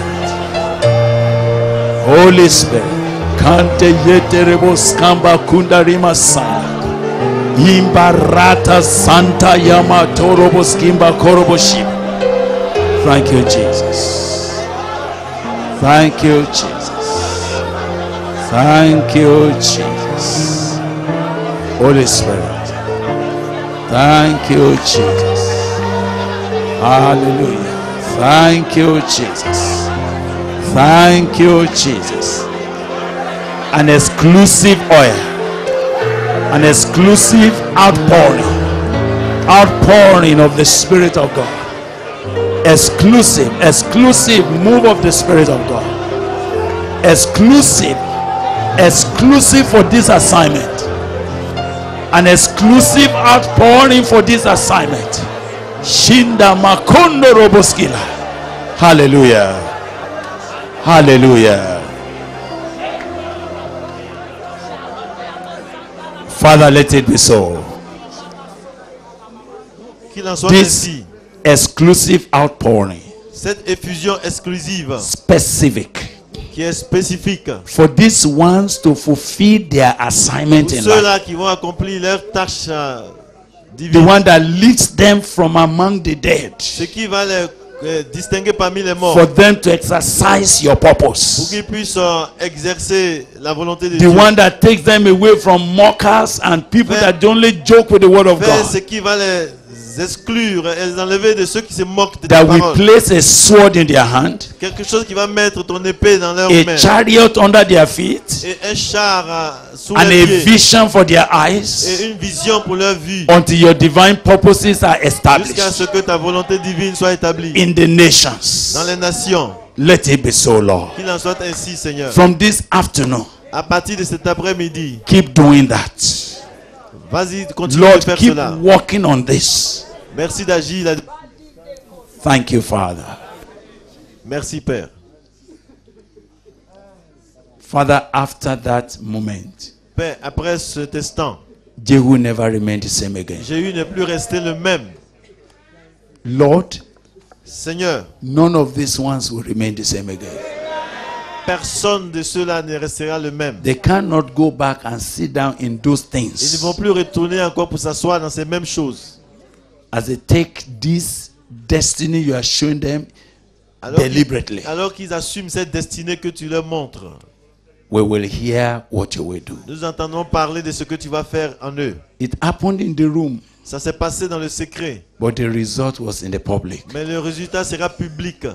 Speaker 2: Holy Spirit, kante yeterebos kamba kundarima sana. Imbarata santa yama torobos kimba koroboshi. Thank you, Jesus. Thank you, Jesus. Thank you, Jesus. Holy Spirit. Thank you, Jesus. Hallelujah. Thank you, Jesus. Thank you, Jesus. An exclusive oil. An exclusive outpouring of the Spirit of God. Exclusive move of the Spirit of God. Exclusive for this assignment. An exclusive outpouring for this assignment. Shinda makondo roboskila. Hallelujah. Hallelujah. Father, let it be so.
Speaker 3: Qu'il en soit
Speaker 2: This
Speaker 3: ainsi.
Speaker 2: exclusive outpouring,
Speaker 3: Cette effusion exclusive
Speaker 2: specific,
Speaker 3: qui est spécifique
Speaker 2: for these ones to fulfill their assignment
Speaker 3: pour
Speaker 2: in life.
Speaker 3: ceux-là qui vont accomplir leur tâche
Speaker 2: The
Speaker 3: divine.
Speaker 2: one that lifts them from among the dead,
Speaker 3: Ce qui va les distinguer parmi les morts.
Speaker 2: for them to exercise your
Speaker 3: Pour
Speaker 2: purpose.
Speaker 3: qu'ils puissent exercer la volonté de
Speaker 2: The
Speaker 3: Dieu.
Speaker 2: one that takes them away from mockers and people
Speaker 3: Faire-
Speaker 2: that only joke with the word of
Speaker 3: Faire ce
Speaker 2: God.
Speaker 3: qui va les exclure et les enlever de ceux qui se moquent de ta
Speaker 2: That will
Speaker 3: parole.
Speaker 2: place a sword in their hand,
Speaker 3: Quelque chose qui va mettre ton épée dans leurs
Speaker 2: a
Speaker 3: mains.
Speaker 2: chariot under their feet,
Speaker 3: Et un char sous
Speaker 2: and
Speaker 3: les
Speaker 2: a
Speaker 3: pieds.
Speaker 2: vision for their eyes,
Speaker 3: Et une vision pour leur vue.
Speaker 2: until your divine purposes are
Speaker 3: Jusqu'à
Speaker 2: established
Speaker 3: ce que ta volonté divine soit établie
Speaker 2: in the nations.
Speaker 3: dans les nations.
Speaker 2: Let it be so, Lord.
Speaker 3: Qu'il en soit ainsi, Seigneur.
Speaker 2: From this afternoon,
Speaker 3: À partir de cet après-midi,
Speaker 2: keep doing that.
Speaker 3: vas-y, continue de
Speaker 2: Lord,
Speaker 3: faire
Speaker 2: keep
Speaker 3: cela.
Speaker 2: working on this.
Speaker 3: Merci d'agir. là-
Speaker 2: Thank you, Father.
Speaker 3: Merci, Père.
Speaker 2: Father, after that moment,
Speaker 3: Père, après cet instant,
Speaker 2: Jehu never remained the same again.
Speaker 3: Jéhu n'est plus resté le même.
Speaker 2: Lord,
Speaker 3: Seigneur,
Speaker 2: none of these ones will remain the same again.
Speaker 3: personne de ceux-là ne restera le même.
Speaker 2: They cannot go back and sit down in those
Speaker 3: Ils ne
Speaker 2: things
Speaker 3: vont plus retourner encore pour s'asseoir dans ces mêmes choses.
Speaker 2: as they take this destiny you are showing them
Speaker 3: Alors qu'ils-
Speaker 2: deliberately.
Speaker 3: alors qu'ils assument cette destinée que tu leur montres,
Speaker 2: We will hear what you will do.
Speaker 3: nous entendons parler de ce que tu vas faire en eux.
Speaker 2: It happened in the room,
Speaker 3: Ça s'est passé dans le secret,
Speaker 2: but the result was in the public.
Speaker 3: mais le résultat sera public.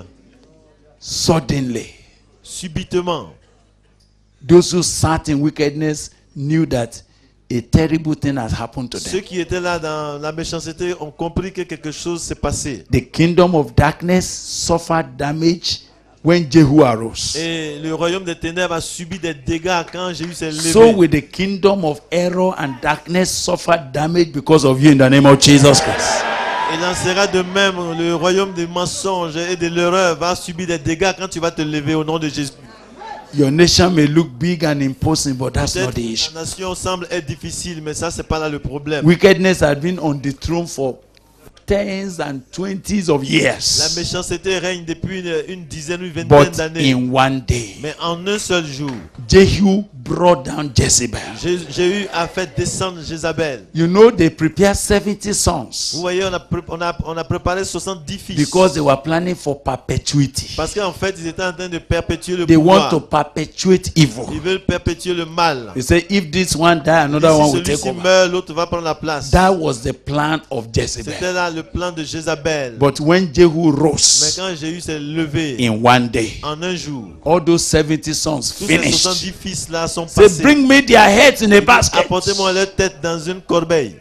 Speaker 2: Suddenly,
Speaker 3: Subitement,
Speaker 2: those who sat in wickedness knew that a terrible thing has happened to
Speaker 3: ceux
Speaker 2: them.
Speaker 3: qui étaient là dans la méchanceté ont compris que quelque chose s'est passé.
Speaker 2: The kingdom of darkness suffered damage when Jehu arose.
Speaker 3: Et le royaume des ténèbres a subi des dégâts quand Jéhu s'est levé.
Speaker 2: So will the kingdom of error and darkness suffer damage because of you in the name of Jesus Christ.
Speaker 3: Il en sera de même, le royaume des mensonges et de l'erreur va subir des dégâts quand tu vas te lever au nom de Jésus.
Speaker 2: Your nation may look big and imposing, but that's not
Speaker 3: Peut-être
Speaker 2: the issue.
Speaker 3: la nation semble être difficile, mais ça, c'est pas là le problème.
Speaker 2: Wickedness has been on the throne for tens and 20s of
Speaker 3: La
Speaker 2: years.
Speaker 3: méchanceté règne depuis une dizaine ou une vingtaine
Speaker 2: But
Speaker 3: d'années.
Speaker 2: in one day,
Speaker 3: Mais en un seul jour,
Speaker 2: Jehu brought down Jezebel.
Speaker 3: Jéhu a fait descendre Jézabel.
Speaker 2: You know, they prepared 70
Speaker 3: Vous
Speaker 2: sons
Speaker 3: voyez, on a préparé 70 fils.
Speaker 2: because they were planning for perpetuity.
Speaker 3: Parce qu'en fait, ils étaient en train de perpétuer le
Speaker 2: They want
Speaker 3: pouvoir.
Speaker 2: to perpetuate evil.
Speaker 3: Ils veulent perpétuer le mal.
Speaker 2: They say, if this one die, another
Speaker 3: Et
Speaker 2: one
Speaker 3: si
Speaker 2: will take
Speaker 3: celui-ci
Speaker 2: over.
Speaker 3: meurt, l'autre va prendre la place.
Speaker 2: That was the plan of
Speaker 3: C'était
Speaker 2: Jezebel.
Speaker 3: là le plan de Jézabel.
Speaker 2: But when Jehu
Speaker 3: Mais
Speaker 2: rose
Speaker 3: quand Jéhu s'est levé
Speaker 2: in one day,
Speaker 3: en un jour,
Speaker 2: all those 70 sons
Speaker 3: tous ces
Speaker 2: finished.
Speaker 3: 70 fils-là sont
Speaker 2: Say,
Speaker 3: passés.
Speaker 2: bring me their heads in a basket.
Speaker 3: Apportez-moi leur tête dans une corbeille.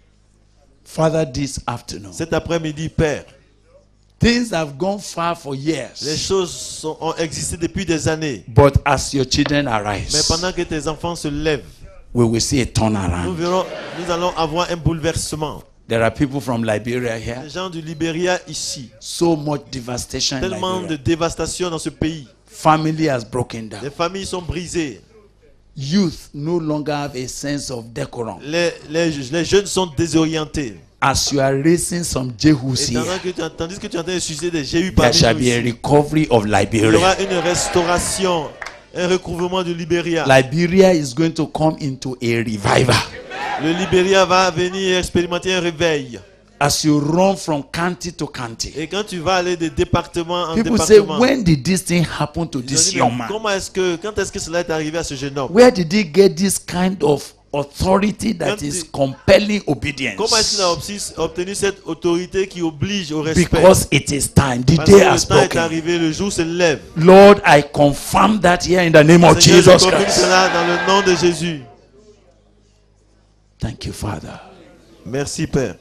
Speaker 2: Father, this afternoon,
Speaker 3: Cet après-midi, Père,
Speaker 2: things have gone far for
Speaker 3: les
Speaker 2: years.
Speaker 3: choses ont existé depuis des années.
Speaker 2: But as your children
Speaker 3: Mais
Speaker 2: arise,
Speaker 3: pendant que tes enfants se lèvent,
Speaker 2: we will see a turnaround.
Speaker 3: nous allons avoir un bouleversement.
Speaker 2: There are people from Liberia here.
Speaker 3: Les gens du Libéria ici,
Speaker 2: So much devastation in
Speaker 3: tellement de
Speaker 2: Liberia.
Speaker 3: dévastation dans ce pays.
Speaker 2: Family has broken
Speaker 3: Les
Speaker 2: down.
Speaker 3: familles sont brisées.
Speaker 2: Youth no longer have a sense of decorum.
Speaker 3: Les jeunes sont désorientés.
Speaker 2: As you are raising some Jehus
Speaker 3: Et
Speaker 2: here,
Speaker 3: tandis que tu es en train de susciter des Jéhu
Speaker 2: there
Speaker 3: parmi
Speaker 2: shall
Speaker 3: nous
Speaker 2: be a
Speaker 3: ici,
Speaker 2: recovery of
Speaker 3: il y
Speaker 2: Liberia.
Speaker 3: aura une restauration, un recouvrement du Libéria.
Speaker 2: Liberia is going to come into a revival.
Speaker 3: Le Libéria va venir expérimenter un réveil.
Speaker 2: as you run from county to county,
Speaker 3: Et quand tu vas aller de département en
Speaker 2: people say,
Speaker 3: département,
Speaker 2: when did this thing happen to
Speaker 3: ils ont
Speaker 2: this
Speaker 3: dit,
Speaker 2: young
Speaker 3: mais
Speaker 2: man?
Speaker 3: quand est-ce que cela est arrivé à ce jeune homme?
Speaker 2: Where did he get this kind of authority that
Speaker 3: Quand
Speaker 2: is
Speaker 3: il-
Speaker 2: compelling obedience?
Speaker 3: Comment est-ce qu'il a obtenu cette autorité qui oblige au respect?
Speaker 2: Because it is time. The
Speaker 3: Parce que
Speaker 2: day
Speaker 3: le
Speaker 2: has
Speaker 3: temps est
Speaker 2: spoken.
Speaker 3: arrivé, le jour se lève.
Speaker 2: Lord, I confirm that here in the name of
Speaker 3: Seigneur, je
Speaker 2: Jesus
Speaker 3: confirme
Speaker 2: Christ.
Speaker 3: cela dans le nom de Jésus.
Speaker 2: Thank you, Father.
Speaker 3: Merci, Père.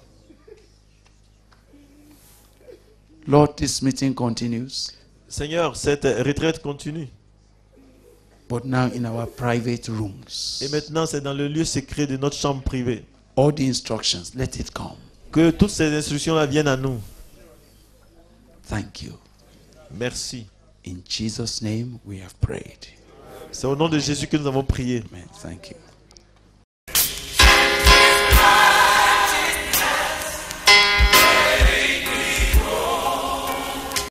Speaker 2: Lord, this meeting continues,
Speaker 3: Seigneur, cette retraite continue.
Speaker 2: but now in our private rooms.
Speaker 3: Et maintenant, c'est dans le lieu secret de notre chambre privée.
Speaker 2: All the instructions, let it come.
Speaker 3: Que toutes ces instructions-là viennent à nous.
Speaker 2: Thank you.
Speaker 3: Merci.
Speaker 2: In Jesus' name we have prayed.
Speaker 3: C'est au nom de Jésus que nous avons prié.
Speaker 2: Amen. Thank you.